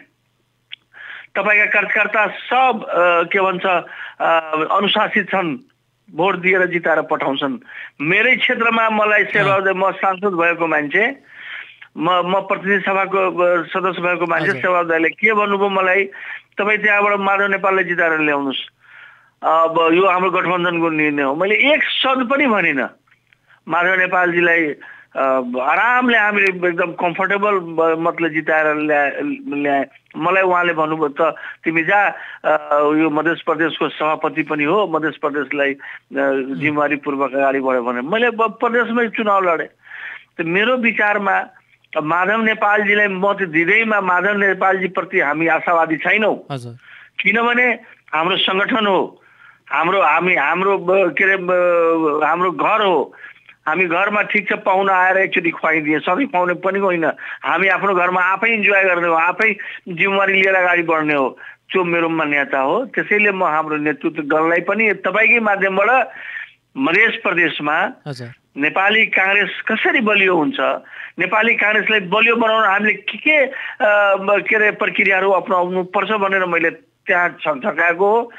तपाईँका कार्यकर्ता सब के भन्छ अनुशासित छन्, भोट दिएर जिताएर पठाउँछन्। मेरै क्षेत्रमा मलाई सेवा, म सांसद भएको मान्छे, म म प्रतिनिधि सभाको सदस्य भएको मान्छे, सेवादायले के भन्नुभयो मलाई, तपाईँ त्यहाँबाट माधव नेपाललाई जिताएर ल्याउनुहोस्, अब यो हाम्रो गठबन्धनको निर्णय हो। मैले एक शब्द पनि भनिनँ। माधव नेपालजीलाई आरामले हामीले एकदम कम्फर्टेबल मतले जिताएर ल्याए। मलाई उहाँले भन्नुभयो त तिमी जा, यो मध्य प्रदेशको सभापति पनि हो, मध्य प्रदेशलाई जिम्मेवारीपूर्वक अगाडि बढ्यो भने मैले प्रदेशमै चुनाव लडेँ। त मेरो विचारमा माधव नेपालजीलाई मत दिँदैमा माधव नेपालजी प्रति हामी आशावादी छैनौँ, किनभने हाम्रो सङ्गठन हो, हाम्रो हामी हाम्रो के अरे हाम्रो घर हो। हामी घरमा ठिक छ पाहुना आएर एकचोटि खुवाइदिए, सधैँ खुवाउने पनि होइन, हामी आफ्नो घरमा आफै इन्जोय गर्ने हो, आफै जिम्मेवारी लिएर अगाडि बढ्ने हो। त्यो मेरो मान्यता हो। त्यसैले म हाम्रो नेतृत्व दललाई पनि तपाईँकै माध्यमबाट मध्य प्रदेशमा नेपाली काङ्ग्रेस कसरी बलियो हुन्छ, नेपाली काङ्ग्रेसलाई बलियो बनाउन हामीले के के के अरे प्रक्रियाहरू अपनाउनु पर्छ भनेर मैले त्यहाँ छकाएको हो।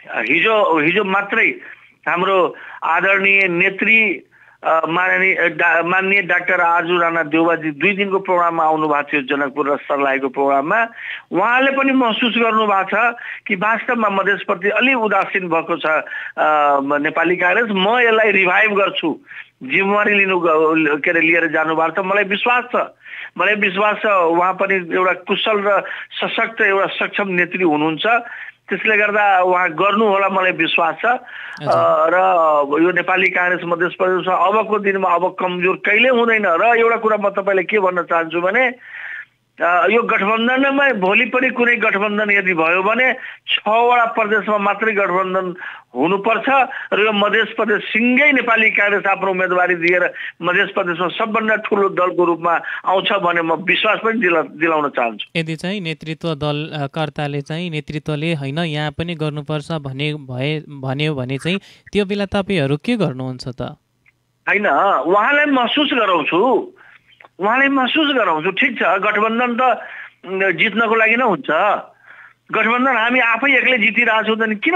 हिजो हिजो मात्रै हाम्रो आदरणीय नेत्री माननीय माननीय डाक्टर आजु राणा देउवाजी दुई दिनको प्रोग्राममा आउनु भएको थियो जनकपुर र सर्लाहीको प्रोग्राममा। उहाँले पनि महसुस गर्नु भएको छ कि वास्तवमा मधेसप्रति अलि उदासीन भएको छ नेपाली कांग्रेस। म यसलाई रिभाइभ गर्छु, जिम्मेवारी लिनु के अरे लिएर जानु भएको छ। मलाई विश्वास छ मलाई विश्वास छ उहाँ पनि एउटा कुशल र सशक्त एउटा सक्षम नेत्री हुनुहुन्छ, त्यसले गर्दा उहाँ गर्नु होला मलाई विश्वास छ। र यो नेपाली कांग्रेस मध्य प्रदेशमा अबको दिनमा अब कमजोर कहिले हुँदैन। र एउटा कुरा म तपाईलाई के भन्न चाहन्छु भने यो गठबन्धनमा भोलि पनि कुनै गठबन्धन यदि भयो भने छवटा प्रदेशमा मात्रै गठबन्धन हुनुपर्छ र यो मध्य प्रदेश सिंगै नेपाली कांग्रेस आफ्नो उम्मेदवारी दिएर मध्य प्रदेशमा सबभन्दा ठुलो दलको रूपमा आउँछ भने म विश्वास पनि दिलाउन चाहन्छु। यदि चाहिँ नेतृत्व दल कर्ताले चाहिँ नेतृत्वले हैन यहाँ पनि गर्नुपर्छ भने भए भन्यो भने चाहिँ त्यो बेला तपाईहरु के गर्नुहुन्छ त? हैन, उहाँलाई महसुस गराउँछु उहाँलाई महसुस गराउँछु ठिक छ, गठबन्धन त जित्नको लागि नै हुन्छ। गठबन्धन हामी आफै एक्लै जितिरहेछौँ त किन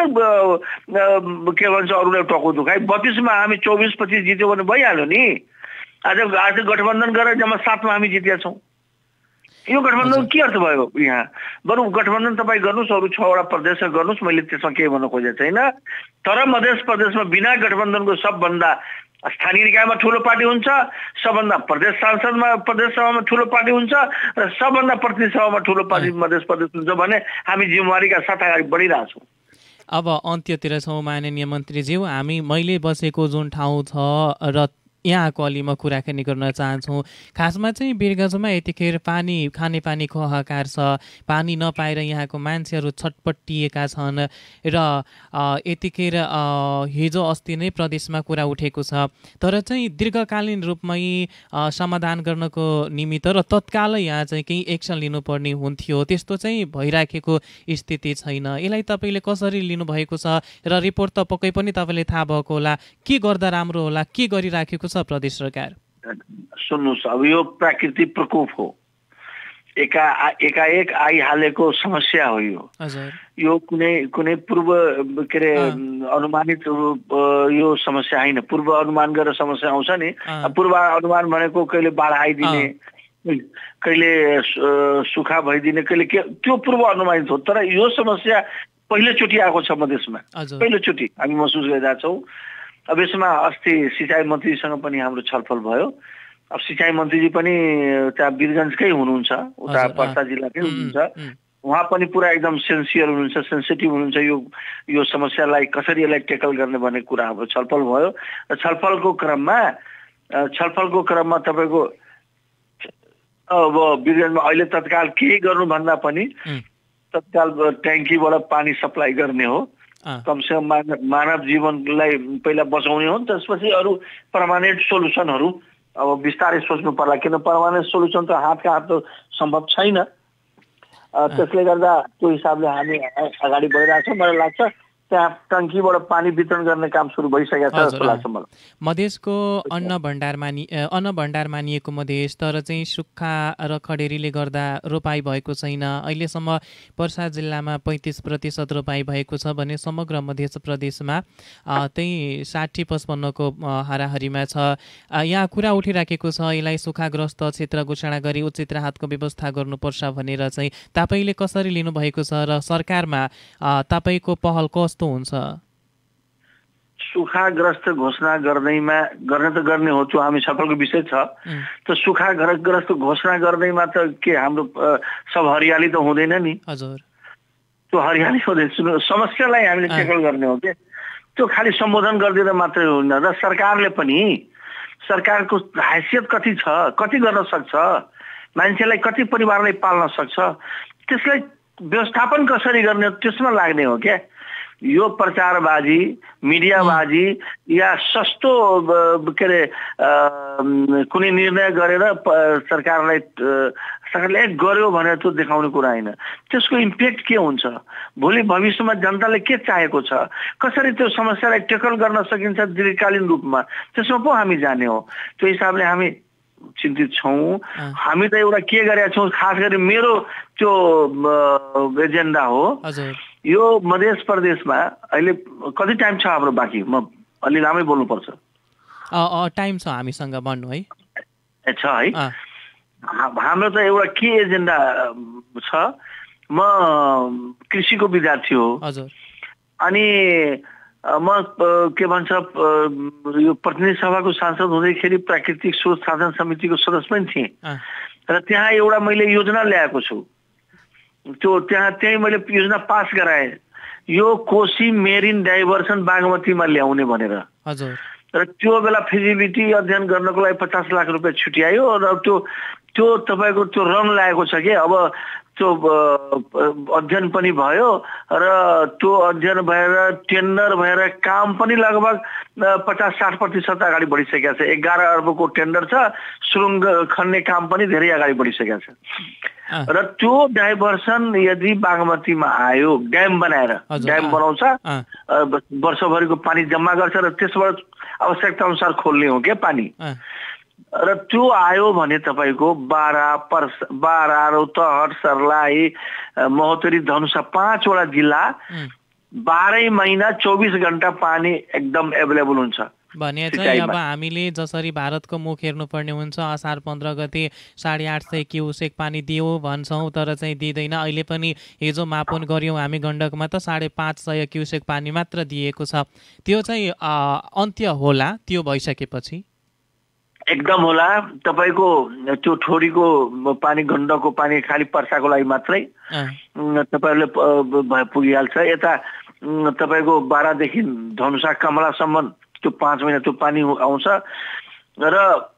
के भन्छ अरूलाई टको दुखाइ। बत्तीसमा हामी चौबिस पच्चीस जित्यो भने भइहाल्यो नि। आज आज गठबन्धन गरेर जम्मा सातमा हामी जितेका छौँ। यो गठबन्धन के अर्थ भयो यहाँ? बरु गठबन्धन तपाईँ गर्नुहोस्, अरू छवटा प्रदेशमा गर्नुहोस्, मैले त्यसमा केही भन्न खोजेको छैन। तर मध्य प्रदेशमा बिना गठबन्धनको सबभन्दा स्थानीय निकायमा ठुलो पार्टी हुन्छ, सबभन्दा प्रदेश संसदमा प्रदेश सभामा ठुलो पार्टी हुन्छ र सबभन्दा प्रतिनिधि सभामा ठुलो पार्टी मध्य प्रदेश हुन्छ भने हामी जिम्मेवारीका साथ अगाडि बढिरहेछौँ। अब अन्त्यतिर छौँ माननीय मन्त्रीज्यू। हामी मैले बसेको जुन ठाउँ छ र यहाँको अलि म कुराकानी गर्न चाहन्छु। खासमा चाहिँ वीरगञ्जमा यतिखेर पानी खाने पानीको हाहाकार छ, पानी नपाएर यहाँको मान्छेहरू छटपटिएका छन् र यतिखेर हिजो अस्ति नै प्रदेशमा कुरा उठेको छ। तर चाहिँ दीर्घकालीन रूपमै समाधान गर्नको निमित्त र तत्कालै यहाँ चाहिँ केही एक्सन लिनुपर्ने हुन्थ्यो, त्यस्तो चाहिँ भइराखेको स्थिति छैन। यसलाई तपाईँले कसरी लिनुभएको छ र रिपोर्ट त पक्कै पनि तपाईँले थाहा भएको होला, के गर्दा राम्रो होला, के गरिराखेको छ प्रदेश सरकार? सुन्नुहोस्, अब यो प्राकृतिक प्रकोप हो, एका एकाएक आइहालेको समस्या हो यो। यो कुनै कुनै पूर्व के अरे अनुमानित यो समस्या होइन। पूर्व अनुमान गरेर समस्या आउँछ नि, पूर्व अनुमान भनेको कहिले बाढ आइदिने, कहिले सुखा भइदिने, कहिले के, त्यो पूर्व अनुमानित हो। तर यो समस्या पहिलोचोटि आएको छ मधेसमा, पहिलोचोटि हामी महसुस गरिरहेका छौँ। अब यसमा अस्ति सिंचाई मन्त्रीसँग पनि हाम्रो छलफल भयो। अब सिंचाई मन्त्रीजी पनि त्यहाँ वीरगञ्जकै हुनुहुन्छ, उता पर्सा जिल्लाकै हुनुहुन्छ। उहाँ पनि पुरा एकदम सेन्सियर हुनुहुन्छ, सेन्सिटिभ हुनुहुन्छ। यो यो समस्यालाई कसरी यसलाई टेकल गर्ने भन्ने कुरा हाम्रो छलफल भयो। र छलफलको क्रममा छलफलको क्रममा तपाईँको अब वीरगञ्जमा अहिले तत्काल केही गर्नुभन्दा पनि तत्काल ट्याङ्कीबाट पानी सप्लाई गर्ने हो, कमसेकम मानव मानव जीवनलाई पहिला बचाउने हो। त्यसपछि अरू पर्मानेन्ट सोल्युसनहरू अब बिस्तारै सोच्नु पर्ला, किन पर्मानेन्ट सोल्युसन त हातका हात त सम्भव छैन। त्यसले गर्दा त्यो हिसाबले हामी अगाडि बढिरहेछौँ। मलाई लाग्छ त्यहाँ टङ्कीबाट पानी वितरण गर्ने काम सुरु भइसकेको छ जस्तो लाग्छ मलाई। मधेसको अन्न भण्डार मानि अन्न भण्डार मानिएको मधेस, तर चाहिँ सुक्खा र खडेरीले गर्दा रोपाई भएको छैन। अहिलेसम्म पर्सा जिल्लामा पैँतिस प्रतिशत रोपाई भएको छ भने समग्र मध्य प्रदेशमा त्यही साठी पचपन्नको हाराहारीमा छ। यहाँ कुरा उठिराखेको छ यसलाई सुक्खाग्रस्त क्षेत्र घोषणा गरी उचित राहतको व्यवस्था गर्नुपर्छ भनेर चाहिँ तपाईँले कसरी लिनुभएको छ र सरकारमा तपाईँको पहल कस्तो हुन्छ? सुक्खाग्रस्त घोषणा गर्दैमा गर्ने त गर्ने हो, त्यो हामी छलफलको विषय छ। त सुक्खाग्रस्त घोषणा गर्दैमा त के हाम्रो सब हरियाली त हुँदैन नि। हजुर, त्यो हरियाली हुँदैन। समस्यालाई हामीले टेकल गर्ने हो कि त्यो खालि सम्बोधन गरिदिँदा मात्रै हुन्न। र सरकारले पनि सरकारको हैसियत कति छ, कति गर्न सक्छ, मान्छेलाई कति परिवारलाई पाल्न सक्छ, त्यसलाई व्यवस्थापन कसरी गर्ने त्यसमा लाग्ने हो क्या। यो प्रचारबाजी, मिडियाबाजी या सस्तो के अरे कुनै निर्णय गरेर सरकारलाई सरकारले गर्यो भनेर त्यो देखाउने कुरा होइन। त्यसको इम्प्याक्ट के हुन्छ, भोलि भविष्यमा जनताले के चाहेको छ, कसरी त्यो समस्यालाई टेकल गर्न सकिन्छ दीर्घकालीन रूपमा, त्यसमा पो हामी जाने हो। त्यो हिसाबले हामी चिन्तित छौँ। हामी त एउटा के गरेका छौँ, खास गरी मेरो त्यो एजेन्डा हो यो मध्य प्रदेशमा अहिले कति टाइम छ हाम्रो बाँकी? म अलि लामै बोल्नुपर्छ। टाइम छ हामीसँग भन्नु है। ए छ है। हाम्रो त एउटा के एजेन्डा छ, म कृषिको विद्यार्थी हो। हजुर। अनि म के भन्छ यो प्रतिनिधि सभाको सांसद हुँदैखेरि प्राकृतिक स्रोत साधन समितिको सदस्य पनि थिएँ र त्यहाँ एउटा मैले योजना ल्याएको छु। त्यो त्यहाँ त्यही मैले योजना पास गराएँ, यो कोशी मेरिन डाइभर्सन बागमतीमा ल्याउने भनेर। हजुर। र त्यो बेला फिजिबिलिटी अध्ययन गर्नको लागि पचास लाख रुपियाँ छुट्यायो र त्यो त्यो तपाईँको त्यो रङ लागेको छ कि अब त्यो अध्ययन पनि भयो र त्यो अध्ययन भएर टेन्डर भएर काम पनि लगभग पचास साठ प्रतिशत अगाडि बढिसकेको छ। एघार अर्बको टेन्डर छ, सुरुङ्ग खन्ने काम पनि धेरै अगाडि बढिसकेको छ। र त्यो डाइभर्सन यदि बागमतीमा आयो, ड्याम बनाएर ड्याम बनाउँछ, वर्षभरिको पानी जम्मा गर्छ र त्यसबाट आवश्यकता अनुसार खोल्ने हो क्या पानी। र त्यो आयो भने तपाईँको बारा पर्स बारा रौतहट सर्लाही महोत्तरी धनुषा पाँचवटा जिल्ला बाह्रै महिना चौबिस घण्टा पानी एकदम एभाइलेबल हुन्छ भने चाहिँ अब हामीले जसरी भारतको मुख हेर्नुपर्ने हुन्छ असार पन्ध्र गते साढे आठ सय क्युसेक पानी दियो भन्छौँ तर चाहिँ दिँदैन। अहिले पनि हिजो मापन गऱ्यौँ हामी गण्डकमा त साढे पाँच सय क्युसेक पानी मात्र दिएको छ। त्यो चाहिँ अन्त्य होला त्यो भइसकेपछि? एकदम होला। तपाईँको त्यो ठोरीको पानी गण्डकको पानी खालि पर्साको लागि मात्रै तपाईँहरूले पुगिहाल्छ। यता तपाईँको बाह्रदेखि धनुषा कमलासम्म त्यो पाँच महिना त्यो पानी आउँछ र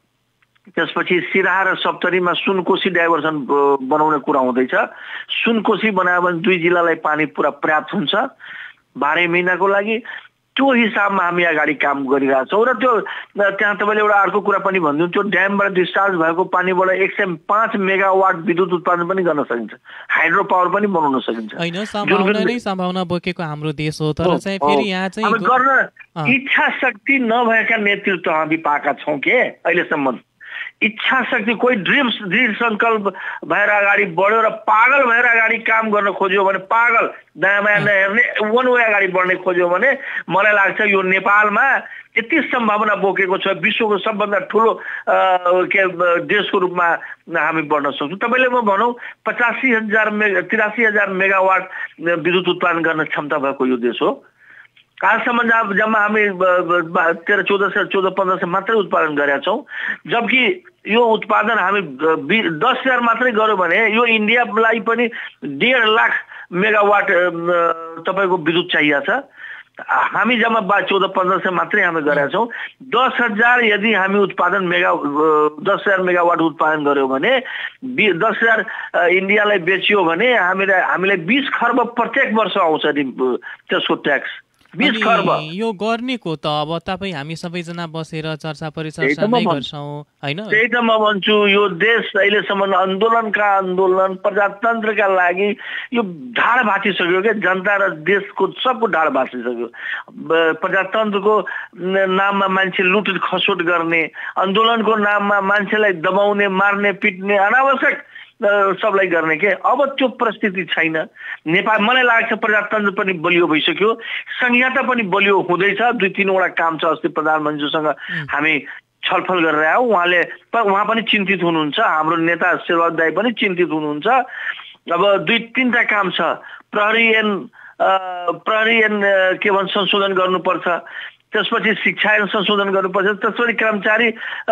त्यसपछि सिराहा र सप्तरीमा सुनकोशी डाइभर्सन बनाउने कुरा हुँदैछ। सुनकोशी बनायो भने दुई जिल्लालाई पानी पुरा पर्याप्त हुन्छ बाह्रै महिनाको लागि। त्यो हिसाबमा हामी अगाडि काम गरिरहेछौँ र त्यो त्यहाँ तपाईँले एउटा अर्को कुरा पनि भनिदिनु, त्यो ड्यामबाट डिस्चार्ज भएको पानीबाट एक सय पाँच मेगावाट विद्युत उत्पादन पनि गर्न सकिन्छ, हाइड्रो पावर पनि बनाउन सकिन्छ। होइन, सम्भावना नै सम्भावना बोकेको हाम्रो देश हो तर चाहिँ फेरि यहाँ चाहिँ गर्न इच्छा शक्ति नभएका नेतृत्व हामी पाएका छौँ के अहिलेसम्म। इच्छा शक्ति कोही ड्रिम दृढ संकल्प भएर अगाडि बढ्यो र पागल भएर अगाडि काम गर्न खोज्यो भने, पागल दायाँ बायाँ नहेर्ने वन वे अगाडि बढ्ने खोज्यो भने मलाई लाग्छ यो नेपालमा यति सम्भावना बोकेको छ, विश्वको सबभन्दा ठुलो के देशको रूपमा हामी बढ्न सक्छौँ। तपाईँले म भनौँ पचासी हजार मेगा तिरासी हजार मेगावाट विद्युत उत्पादन गर्न क्षमता भएको यो देश हो। आजसम्म जम्मा हामी तेह्र चौध सय चौध पन्ध्र सय मात्रै उत्पादन गरेका छौँ, जबकि यो उत्पादन हामी दस हजार मात्रै गऱ्यो भने यो इन्डियालाई पनि डेढ लाख मेगावाट तपाईँको विद्युत चाहिएको छ। हामी जम्मा बा चौध पन्ध्र सय मात्रै हामी गरेका छौँ। दस हजार यदि हामी उत्पादन मेगा दस हजार मेगावाट उत्पादन गऱ्यौँ भने दस हजार इन्डियालाई बेचियो भने हामीलाई हामीलाई बिस खर्ब प्रत्येक वर्ष आउँछ त्यसको ट्याक्स। यो गर्ने को त अब तपाईँ हामी सबैजना बसेर चर्चा परिचर्चा नै गर्छौँ होइन? त्यही त म भन्छु, यो देश अहिलेसम्म आन्दोलनका आन्दोलन प्रजातन्त्रका लागि यो ढाड भाँचिसक्यो क्या, जनता र देशको सबको ढाड भाँचिसक्यो। प्रजातन्त्रको नाममा मान्छे लुट खसोट गर्ने, आन्दोलनको नाममा मान्छेलाई दबाउने, मार्ने, पिट्ने, अनावश्यक सबलाई गर्ने के। अब त्यो परिस्थिति छैन नेपाल। मलाई लाग्छ प्रजातन्त्र पनि बलियो भइसक्यो, संहिता पनि बलियो हुँदैछ। दुई तीनवटा काम छ, अस्ति प्रधानमन्त्रीसँग हामी छलफल गरेर आयौँ, उहाँले उहाँ पनि चिन्तित हुनुहुन्छ, हाम्रो नेता शेरबहादुर दाइ पनि चिन्तित हुनुहुन्छ। अब दुई तीनटा काम छ, प्रहरी ऐन प्रहरी ऐन के भन्छ संशोधन गर्नुपर्छ, त्यसपछि शिक्षा ऐन संशोधन गर्नुपर्छ, त्यसपछि कर्मचारी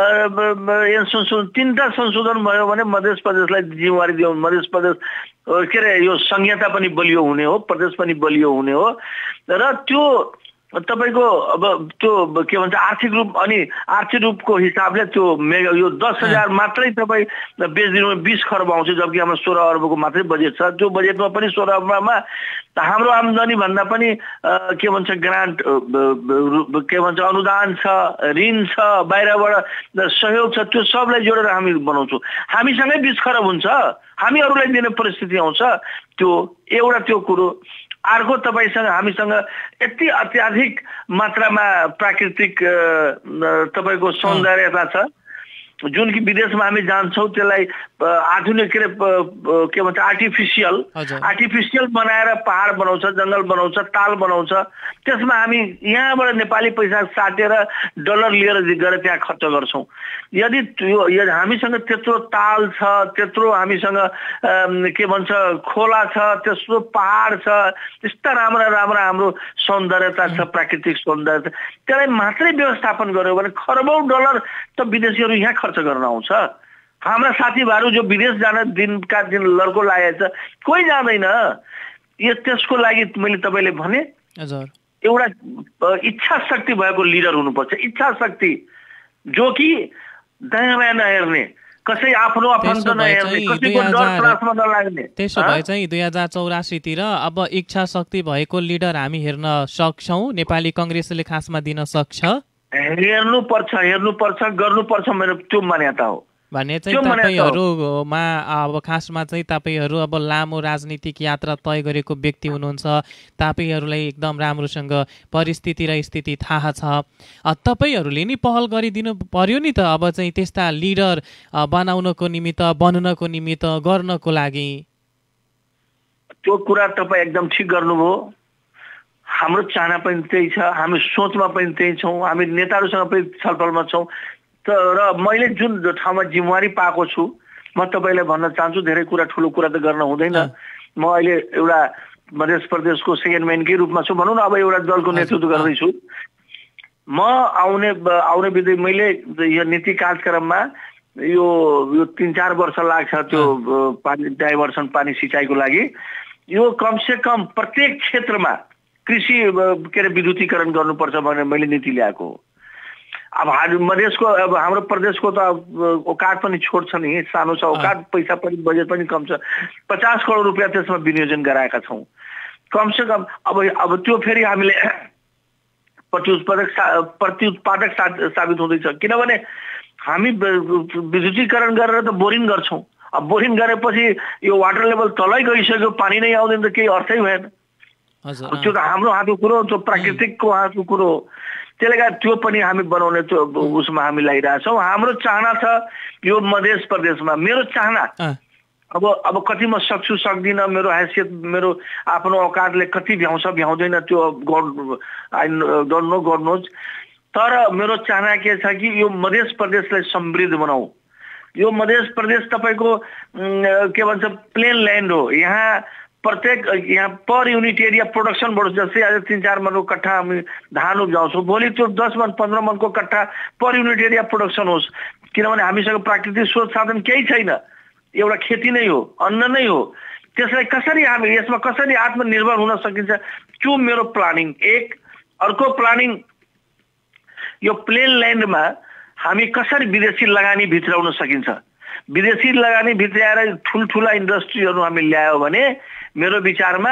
ऐन संशोधन, तीनटा संशोधन भयो भने मध्य प्रदेशलाई जिम्मेवारी दियो, मध्य प्रदेश के अरे यो संहिता पनि बलियो हुने हो, प्रदेश पनि बलियो हुने हो। र त्यो तपाईँको अब त्यो के भन्छ आर्थिक रूप अनि आर्थिक रूपको हिसाबले त्यो मेगा यो दस हजार मात्रै तपाईँ बेचिदिनु बिस खर्ब आउँछ, जबकि हाम्रो सोह्र अर्बको मात्रै बजेट छ। त्यो बजेटमा पनि सोह्र अर्बमा हाम्रो आम्दानी भन्दा पनि के भन्छ ग्रान्ट के भन्छ अनुदान छ, ऋण छ, बाहिरबाट सहयोग छ, त्यो सबलाई जोडेर हामी बनाउँछौँ। हामीसँगै बिस खरब हुन्छ, हामी अरूलाई दिने परिस्थिति आउँछ। त्यो एउटा त्यो कुरो। अर्को तपाईँसँग हामीसँग यति अत्याधिक मात्रामा प्राकृतिक तपाईँको सौन्दर्यता छ, जुन कि विदेशमा हामी जान्छौँ त्यसलाई आधुनिक के के भन्छ आर्टिफिसियल आर्टिफिसियल बनाएर पहाड बनाउँछ, जङ्गल बनाउँछ, ताल बनाउँछ। त्यसमा हामी यहाँबाट नेपाली पैसा साटेर डलर लिएर गएर त्यहाँ खर्च गर्छौँ। यदि त्यो हामीसँग त्यत्रो ताल छ, त्यत्रो हामीसँग के भन्छ खोला छ, त्यस्तो पहाड छ, त्यस्ता राम्रा राम्रा हाम्रो सौन्दर्यता छ, प्राकृतिक सौन्दर्यता, त्यसलाई मात्रै व्यवस्थापन गर्यो भने खरबौँ डलर त विदेशीहरू यहाँ खर्च गर्न आउँछ। हाम्रा साथीभाइहरू जो विदेश जान दिनका दिन लड्को लागेको छ, कोही जाँदैन। यो त्यसको लागि मैले तपाईँले भने एउटा इच्छा शक्ति भएको लिडर हुनुपर्छ। इच्छा शक्ति जो कि दायाँ बायाँ नहेर्ने, कसै आफ्नो आफन्त नहेर्ने, कसैको डर त्रासमा नलाग्ने। त्यसो भए चाहिँ दुई हजार चौरासीतिर अब इच्छा शक्ति भएको लिडर हामी हेर्न सक्छौँ, नेपाली कङ्ग्रेसले खासमा दिन सक्छ? हेर्नुपर्छ, हेर्नुपर्छ, गर्नुपर्छ, मेरो त्यो मान्यता हो। भने चाहिँ तपाईँहरूमा अब खासमा चाहिँ तपाईँहरू अब लामो राजनीतिक यात्रा तय गरेको व्यक्ति हुनुहुन्छ, तपाईँहरूलाई एकदम राम्रोसँग परिस्थिति र स्थिति थाहा छ। तपाईँहरूले नि पहल गरिदिनु पर्यो नि त अब चाहिँ त्यस्ता लिडर बनाउनको निमित्त, बन्नको निमित्त, गर्नको लागि। त्यो कुरा तपाईँ एकदम ठिक गर्नुभयो। हाम्रो चाहना पनि त्यही छ, हामी सोचमा पनि त्यही छौँ, हामी नेताहरूसँग पनि छलफलमा छौँ। र मैले जुन ठाउँमा जिम्मेवारी पाएको छु, म तपाईँलाई भन्न चाहन्छु, धेरै कुरा ठुलो कुरा त गर्न हुँदैन। म अहिले एउटा मध्य प्रदेशको सेकेन्ड म्यानकै रूपमा छु भनौँ न, अब एउटा दलको नेतृत्व गर्दैछु। म आउने आउने बित्तिकै मैले यो नीति कार्यक्रममा यो यो तिन चार वर्ष लाग्छ त्यो पानी डाइभर्सन, पानी सिँचाइको लागि। यो कमसे कम प्रत्येक क्षेत्रमा कृषि के अरे विद्युतीकरण गर्नुपर्छ भनेर मैले नीति ल्याएको हो। अब हाम्रो मधेसको अब हाम्रो प्रदेशको त औकात पनि छोट छ नि, सानो छ औकात, पैसा पनि बजेट पनि कम छ। पचास करोड रुपियाँ त्यसमा विनियोजन गराएका छौँ कमसे कम। अब अब त्यो फेरि हामीले प्रत्युत्पादक प्रत्युत्पादक साबित हुँदैछ, किनभने हामी विद्युतीकरण गरेर त बोरिङ गर्छौँ। अब बोरिङ गरेपछि यो वाटर लेभल तलै गइसक्यो, पानी नै आउँदैन त केही अर्थै भएन। त्यो त हाम्रो हातको कुरो, त्यो प्राकृतिकको हातको कुरो। त्यसले गर्दा त्यो पनि हामी बनाउने त्यो उसमा हामी लागिरहेछौँ। हाम्रो चाहना छ यो मध्य प्रदेशमा, मेरो चाहना अब अब कति म सक्छु सक्दिनँ, मेरो हैसियत मेरो आफ्नो औकातले कति भ्याउँछ भ्याउँदैन त्यो I don't know, God knows. तर मेरो चाहना के छ कि यो मध्य प्रदेशलाई समृद्ध बनाऊ। यो मध्य प्रदेश तपाईँको के भन्छ प्लेन ल्यान्ड हो। यहाँ प्रत्येक यहाँ पर युनिट एरिया प्रोडक्सन बढोस्। जस्तै आज तिन चार मनको कट्ठा हामी धान उब्जाउँछौँ, भोलि त्यो दस मन पन्ध्र मनको कट्ठा पर युनिट एरिया प्रोडक्सन होस्। किनभने हामीसँग प्राकृतिक स्रोत साधन केही छैन, एउटा खेती नै हो, अन्न नै हो। त्यसलाई कसरी हामी यसमा कसरी आत्मनिर्भर हुन सकिन्छ, त्यो मेरो प्लानिङ। एक अर्को प्लानिङ, यो प्लेन ल्यान्डमा हामी कसरी विदेशी लगानी भित्राउन सकिन्छ। विदेशी लगानी भित्राएर ठुल्ठुला इन्डस्ट्रीहरू हामी ल्यायो भने मेरो विचारमा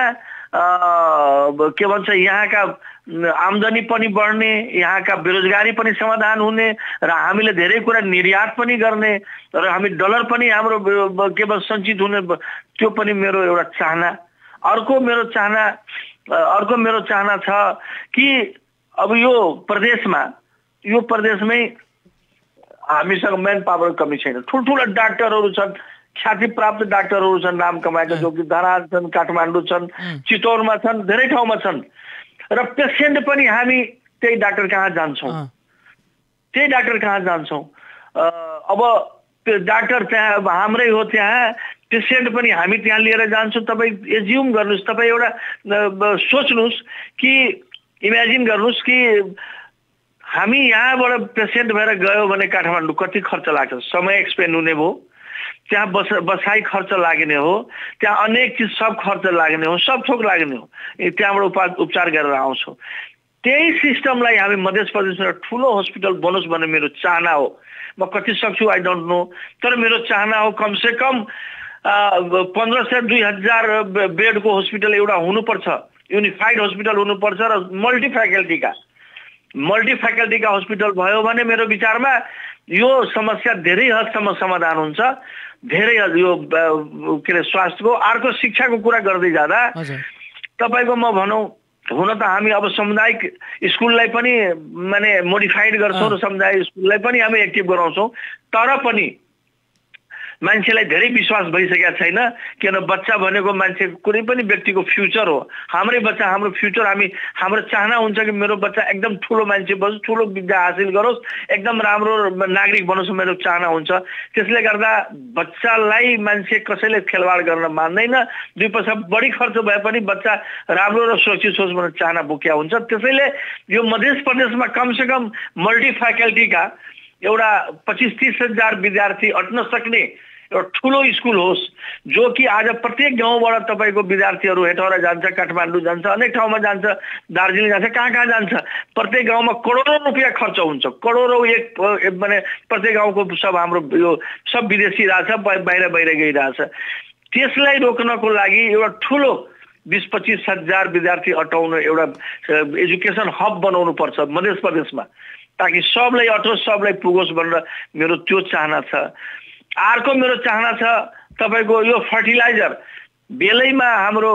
के भन्छ यहाँका आम्दानी पनि बढ्ने, यहाँका बेरोजगारी पनि समाधान हुने, र हामीले धेरै कुरा निर्यात पनि गर्ने, र हामी डलर पनि हाम्रो के भन्छ सञ्चित हुने, त्यो पनि मेरो एउटा चाहना। अर्को मेरो चाहना अर्को मेरो चाहना छ कि अब यो प्रदेशमा यो प्रदेशमै हामीसँग म्यान पावर कमी छैन। ठुल्ठुला डाक्टरहरू छन्, ख्याति प्राप्त डाक्टरहरू छन्, नाम कमाएका, जो कि धरान छन्, काठमाडौँ छन्, चितौरमा छन्, धेरै ठाउँमा छन्। र पेसेन्ट पनि हामी त्यही डाक्टर कहाँ जान्छौँ, त्यही डाक्टर कहाँ जान्छौँ। अब त्यो डाक्टर त्यहाँ अब हाम्रै हो, त्यहाँ पेसेन्ट पनि हामी त्यहाँ लिएर जान्छौँ। तपाईँ एज्युम गर्नुहोस्, तपाईँ एउटा सोच्नुहोस् कि इमेजिन गर्नुहोस् कि हामी यहाँबाट पेसेन्ट भएर गयो भने काठमाडौँ कति खर्च लाग्छ, समय एक्सपेन्ड हुने भयो, त्यहाँ बस बसाइ खर्च लाग्ने हो, त्यहाँ अनेक चिज सब खर्च लाग्ने हो, सब थोक लाग्ने हो, त्यहाँबाट उपा उपचार गरेर आउँछौँ। त्यही सिस्टमलाई हामी मध्य प्रदेशमा ठुलो हस्पिटल बनोस् भन्ने मेरो चाहना हो। म कति सक्छु आई डोन्ट नो, तर मेरो चाहना हो कमसे कम पन्ध्र सय दुई हजार बेडको हस्पिटल एउटा हुनुपर्छ, युनिफाइड हस्पिटल हुनुपर्छ, र मल्टी फ्याकल्टीका मल्टी फ्याकल्टीका हस्पिटल भयो भने मेरो विचारमा यो समस्या धेरै हदसम्म समाधान हुन्छ। धेरै यो के अरे स्वास्थ्यको। अर्को शिक्षाको कुरा गर्दै जाँदा तपाईँको म भनौँ हुन त हामी अब सामुदायिक स्कुललाई पनि माने मोडिफाइड गर्छौँ र सामुदायिक स्कुललाई पनि हामी एक्टिभ गराउँछौँ। तर पनि मान्छेलाई धेरै विश्वास भइसकेको छैन, किन बच्चा भनेको मान्छे कुनै पनि व्यक्तिको फ्युचर हो। हाम्रै बच्चा हाम्रो फ्युचर, हामी हाम्रो चाहना हुन्छ कि मेरो बच्चा एकदम ठुलो मान्छे बनोस्, ठुलो विद्या हासिल गरोस्, एकदम राम्रो नागरिक बनोस्, मेरो चाहना हुन्छ। त्यसले गर्दा बच्चालाई मान्छे कसैले खेलवाड गर्न मान्दैन। दुई पैसा बढी खर्च भए पनि बच्चा राम्रो र सुरक्षित होस् भन्ने चाहना बोक्या हुन्छ। त्यसैले यो मध्य प्रदेशमा कमसेकम मल्टी फ्याकल्टीका एउटा पच्चिस तीस हजार विद्यार्थी अट्न सक्ने एउटा ठुलो स्कुल होस्, जो कि आज प्रत्येक गाउँबाट तपाईँको विद्यार्थीहरू हेटौडा जान्छ, काठमाडौँ जान्छ, अनेक ठाउँमा जान्छ, दार्जिलिङ जान्छ, कहाँ कहाँ जान्छ। प्रत्येक गाउँमा करोडौँ रुपियाँ खर्च हुन्छ, करोडौँ एक माने प्रत्येक गाउँको सब हाम्रो यो सब विदेशी रहेछ, बाहिर बाहिर गइरहेछ। त्यसलाई रोक्नको लागि एउटा ठुलो बिस पच्चिस हजार विद्यार्थी अटाउनु एउटा एजुकेसन हब बनाउनु पर्छ मध्य प्रदेशमा, ताकि सबलाई अटोस्, सबलाई पुगोस् भनेर मेरो त्यो चाहना छ। अर्को मेरो चाहना छ तपाईँको यो फर्टिलाइजर बेलैमा हाम्रो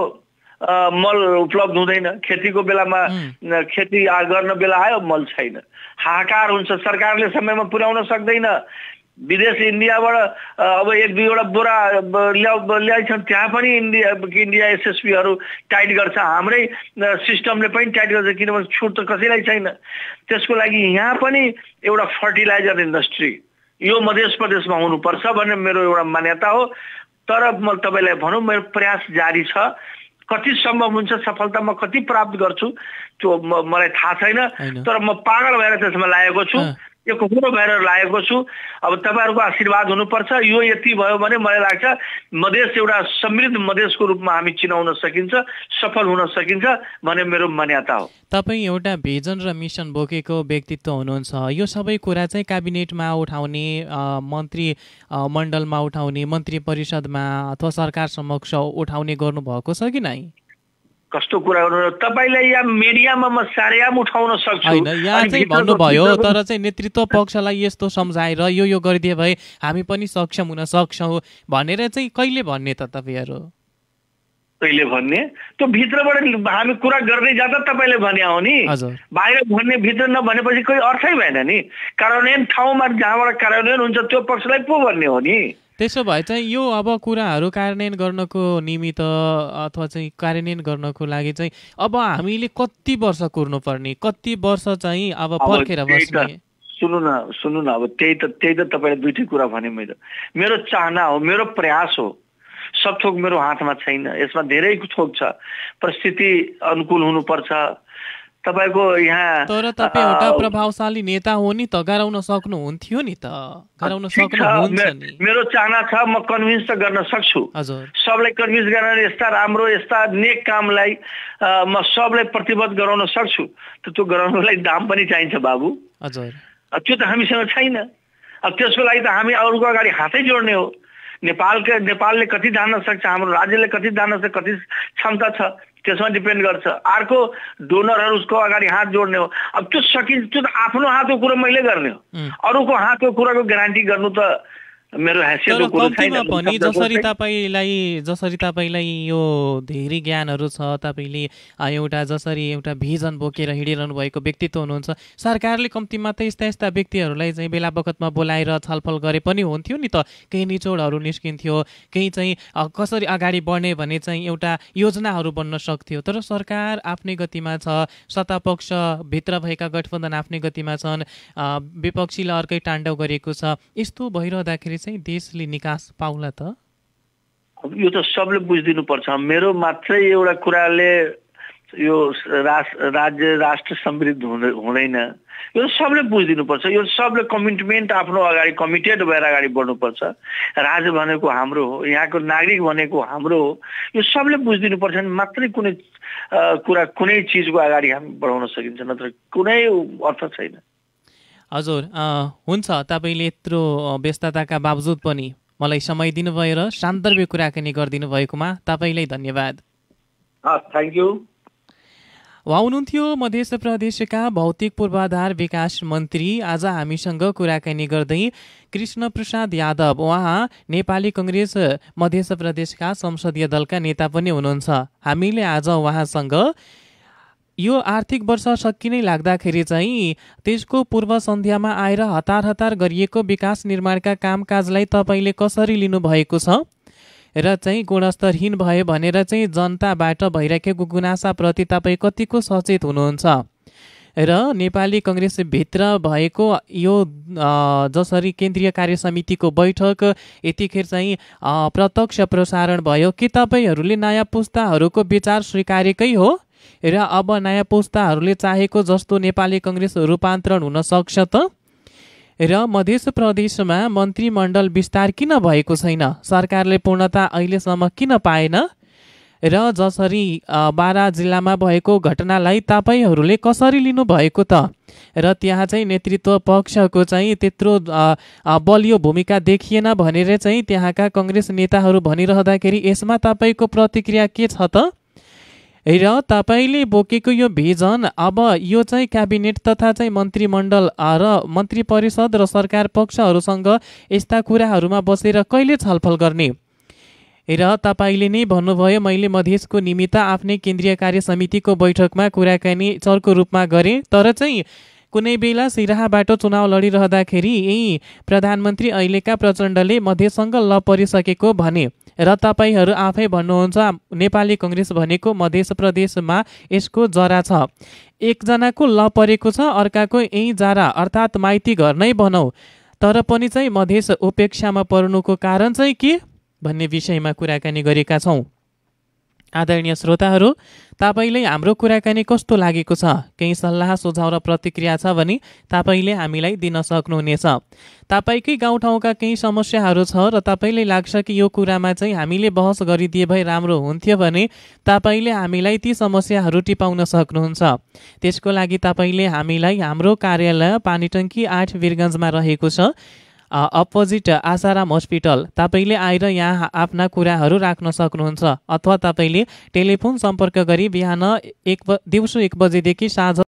मल उपलब्ध हुँदैन। खेतीको बेलामा खेती गर्न बेला आयो मल छैन, हाहाकार हुन्छ, सरकारले समयमा पुर्याउन सक्दैन। विदेश इन्डियाबाट अब एक दुईवटा बोरा ल्याइछन्, त्यहाँ पनि इन्डिया इन्डिया एसएसपीहरू टाइट गर्छ, हाम्रै सिस्टमले पनि टाइट गर्छ, किनभने छुट त कसैलाई छैन। त्यसको लागि यहाँ पनि एउटा फर्टिलाइजर इन्डस्ट्री यो मध्य प्रदेशमा हुनुपर्छ भन्ने मेरो एउटा मान्यता हो। तर म तपाईँलाई भनौँ, मेरो प्रयास जारी छ। कति सम्भव हुन्छ, सफलता म कति प्राप्त गर्छु त्यो मलाई थाहा छैन, तर म पागल भएर त्यसमा लागेको छु, यो कुरो भएर लागेको छु। अब तपाईँहरूको आशीर्वाद हुनुपर्छ। यो यति भयो भने मलाई लाग्छ मधेस एउटा समृद्ध मधेसको रूपमा हामी चिनाउन सकिन्छ, सफल हुन सकिन्छ भन्ने मेरो मान्यता हो। तपाईँ एउटा भिजन र मिसन बोकेको व्यक्तित्व हुनुहुन्छ। यो सबै कुरा चाहिँ क्याबिनेटमा उठाउने, मन्त्री मण्डलमा उठाउने, मन्त्री परिषदमा अथवा सरकार समक्ष उठाउने गर्नुभएको छ कि नै? कस्तो कुरा गर्नु, तपाईँलाई यहाँ मिडियामा म सार्याम उठाउन सक्छु हैन, यहाँ चाहिँ भन्नुभयो, तर चाहिँ नेतृत्व पक्षलाई यस्तो सम्झाएर यो यो गरिदिए भए हामी पनि सक्षम हुन सक्छौँ भनेर चाहिँ कहिले भन्ने त तपाईँहरू? कहिले भन्ने? त्यो भित्रबाट हामी कुरा गर्दै जाँदा तपाईँले भने हो नि, बाहिर भन्ने भित्र नभनेपछि कोही अर्थै भएन नि। कार्यान्वयन ठाउँमा जहाँबाट कार्यान्वयन हुन्छ त्यो पक्षलाई पो भन्ने हो नि। त्यसो भए चाहिँ यो अब कुराहरू कार्यान्वयन गर्नको निमित्त अथवा चाहिँ कार्यान्वयन गर्नको लागि चाहिँ अब हामीले कति वर्ष कुर्नुपर्ने, कति वर्ष चाहिँ अब पर्खेर बस्ने? सुन्नु न सुन्नु न अब त्यही त त्यही त तपाईँले दुईटै कुरा भने। मेरो मेरो चाहना हो, मेरो प्रयास हो। सब थोक मेरो हातमा छैन, यसमा धेरै थोक छ। परिस्थिति अनुकूल हुनुपर्छ। तपाईको यहाँ तर तपाईँ एउटा प्रभावशाली नेता हो नि त, गराउन सक्नुहुन्थ्यो नि त, गराउन सक्नुहुन्छ नि। मेरो चाहना छ, म कन्भिन्स त गर्न सक्छु। हजुर, सबलाई कन्भिन्स गरेर यस्ता राम्रो यस्ता नेक कामलाई म सबलाई प्रतिबद्ध गराउन सक्छु। त त्यो गराउनलाई दाम पनि चाहिन्छ बाबु। हजुर, त्यो त हामीसँग छैन। अब त्यसको लागि त हामी अरूको अगाडि हातै जोड्ने हो। नेपालका नेपालले कति जान्न सक्छ, हाम्रो राज्यले कति जान्न सक्छ, कति क्षमता छ, त्यसमा डिपेन्ड गर्छ। अर्को डोनरहरूको अगाडि हात जोड्ने हो। अब त्यो सकिन्छ, त्यो त आफ्नो हातको कुरो मैले गर्ने हो। अरूको हातको कुराको ग्यारेन्टी गर्नु त मेरो हैसियतको कुरो छैन। पनि जसरी तपाईँलाई जसरी तपाईँलाई यो धेरै ज्ञानहरू छ, तपाईँले एउटा जसरी एउटा भिजन बोकेर हिँडिरहनु भएको व्यक्तित्व हुनुहुन्छ, सरकारले कम्तीमा त यस्ता यस्ता व्यक्तिहरूलाई चाहिँ बेला बखतमा बोलाएर छलफल गरे पनि हुन्थ्यो नि त। केही निचोडहरू निस्किन्थ्यो, केही चाहिँ कसरी अगाडि बढ्ने भने चाहिँ एउटा योजनाहरू बन्न सक्थ्यो। तर सरकार आफ्नै गतिमा छ, सत्तापक्षभित्र भएका गठबन्धन आफ्नै गतिमा छन्, विपक्षीले अर्कै ताण्डव गरेको छ। यस्तो भइरहँदाखेरि चाहिँ देशले निकास पाउला त? यो त सबले बुझिदिनु पर्छ। मेरो मात्रै एउटा कुराले यो राज्य राष्ट्र समृद्ध हुँदैन, यो सबले बुझिदिनु पर्छ। यो सबले कमिटमेन्ट आफ्नो अगाडि कमिटेड भएर अगाडि बढ्नुपर्छ। राज्य भनेको हाम्रो हो, यहाँको नागरिक भनेको हाम्रो हो, यो सबले बुझिदिनु पर्छ। मात्रै कुनै कुरा कुनै चिजको अगाडि हामी बढाउन सकिन्छ, नत्र कुनै अर्थ छैन। हजुर, हुन्छ। तपाईँले यत्रो व्यस्तताका बावजुद पनि मलाई समय दिनुभयो र सान्दर्भिक कुराकानी गरिदिनु भएकोमा तपाईँलाई धन्यवाद। Thank you. उहाँ हुनुहुन्थ्यो मध्य प्रदेशका भौतिक पूर्वाधार विकास मन्त्री। आज हामीसँग कुराकानी गर्दै कृष्ण प्रसाद यादव, उहाँ नेपाली कङ्ग्रेस मध्य प्रदेशका संसदीय दलका नेता पनि हुनुहुन्छ। हामीले आज उहाँसँग यो आर्थिक वर्ष सकिनै लाग्दाखेरि चाहिँ त्यसको पूर्व सन्ध्यामा आएर हतार हतार गरिएको विकास निर्माणका कामकाजलाई तपाईँले कसरी लिनुभएको छ र चाहिँ गुणस्तरहीन भयो भनेर चाहिँ जनताबाट भइराखेको गुनासाप्रति तपाईँ कतिको सचेत हुनुहुन्छ र नेपाली कङ्ग्रेसभित्र भएको यो जसरी केन्द्रीय कार्य समितिको बैठक यतिखेर चाहिँ प्रत्यक्ष प्रसारण भयो के तपाईँहरूले नयाँ पुस्ताहरूको विचार स्वीकारेकै हो र अब नयाँ पुस्ताहरूले चाहेको जस्तो नेपाली कङ्ग्रेस रूपान्तरण हुन सक्छ त र मध्य प्रदेशमा मन्त्रीमण्डल विस्तार किन भएको छैन सरकारले पूर्णता अहिलेसम्म किन पाएन र जसरी बारा जिल्लामा भएको घटनालाई तपाईँहरूले कसरी लिनुभएको त र त्यहाँ चाहिँ नेतृत्व पक्षको चाहिँ त्यत्रो बलियो भूमिका देखिएन भनेर चाहिँ त्यहाँका कङ्ग्रेस नेताहरू भनिरहँदाखेरि यसमा तपाईँको प्रतिक्रिया के छ त र तपाईँले बोकेको यो भिजन अब यो चाहिँ क्याबिनेट तथा चाहिँ मन्त्रीमण्डल र मन्त्री परिषद र सरकार पक्षहरूसँग यस्ता कुराहरूमा बसेर कहिले छलफल गर्ने र तपाईँले नै भन्नुभयो मैले मधेसको निमित्त आफ्नै केन्द्रीय कार्य समितिको बैठकमा कुराकानी चर्को रूपमा गरेँ तर चाहिँ कुनै बेला सिराहाबाट चुनाव लडिरहँदाखेरि यही प्रधानमन्त्री अहिलेका प्रचण्डले मधेससँग ल परिसकेको भने र तपाईँहरू आफै भन्नुहुन्छ नेपाली कङ्ग्रेस भनेको मध्य प्रदेशमा यसको जरा छ एकजनाको ल परेको छ अर्काको यही जरा अर्थात् माइती घर नै बनाऊ तर पनि चाहिँ मधेस उपेक्षामा पर्नुको कारण चाहिँ के भन्ने विषयमा कुराकानी गरेका छौँ। आदरणीय श्रोताहरू तपाईँलाई हाम्रो कुराकानी कस्तो लागेको छ केही सल्लाह सुझाव र प्रतिक्रिया छ भने तपाईँले हामीलाई दिन सक्नुहुनेछ। तपाईँकै गाउँठाउँका केही समस्याहरू छ र तपाईँलाई लाग्छ कि यो कुरामा चाहिँ हामीले बहस गरिदिए भए राम्रो हुन्थ्यो भने तपाईँले हामीलाई ती समस्याहरू टिपाउन सक्नुहुन्छ। त्यसको लागि तपाईँले हामीलाई हाम्रो कार्यालय पानीटङ्की आठ वीरगन्जमा रहेको छ अपोजिट आसाराम हस्पिटल तपाईँले आएर यहाँ आफ्ना कुराहरू राख्न सक्नुहुन्छ अथवा तपाईँले टेलिफोन सम्पर्क गरी बिहान एक दिउँसो एक बजेदेखि साँझ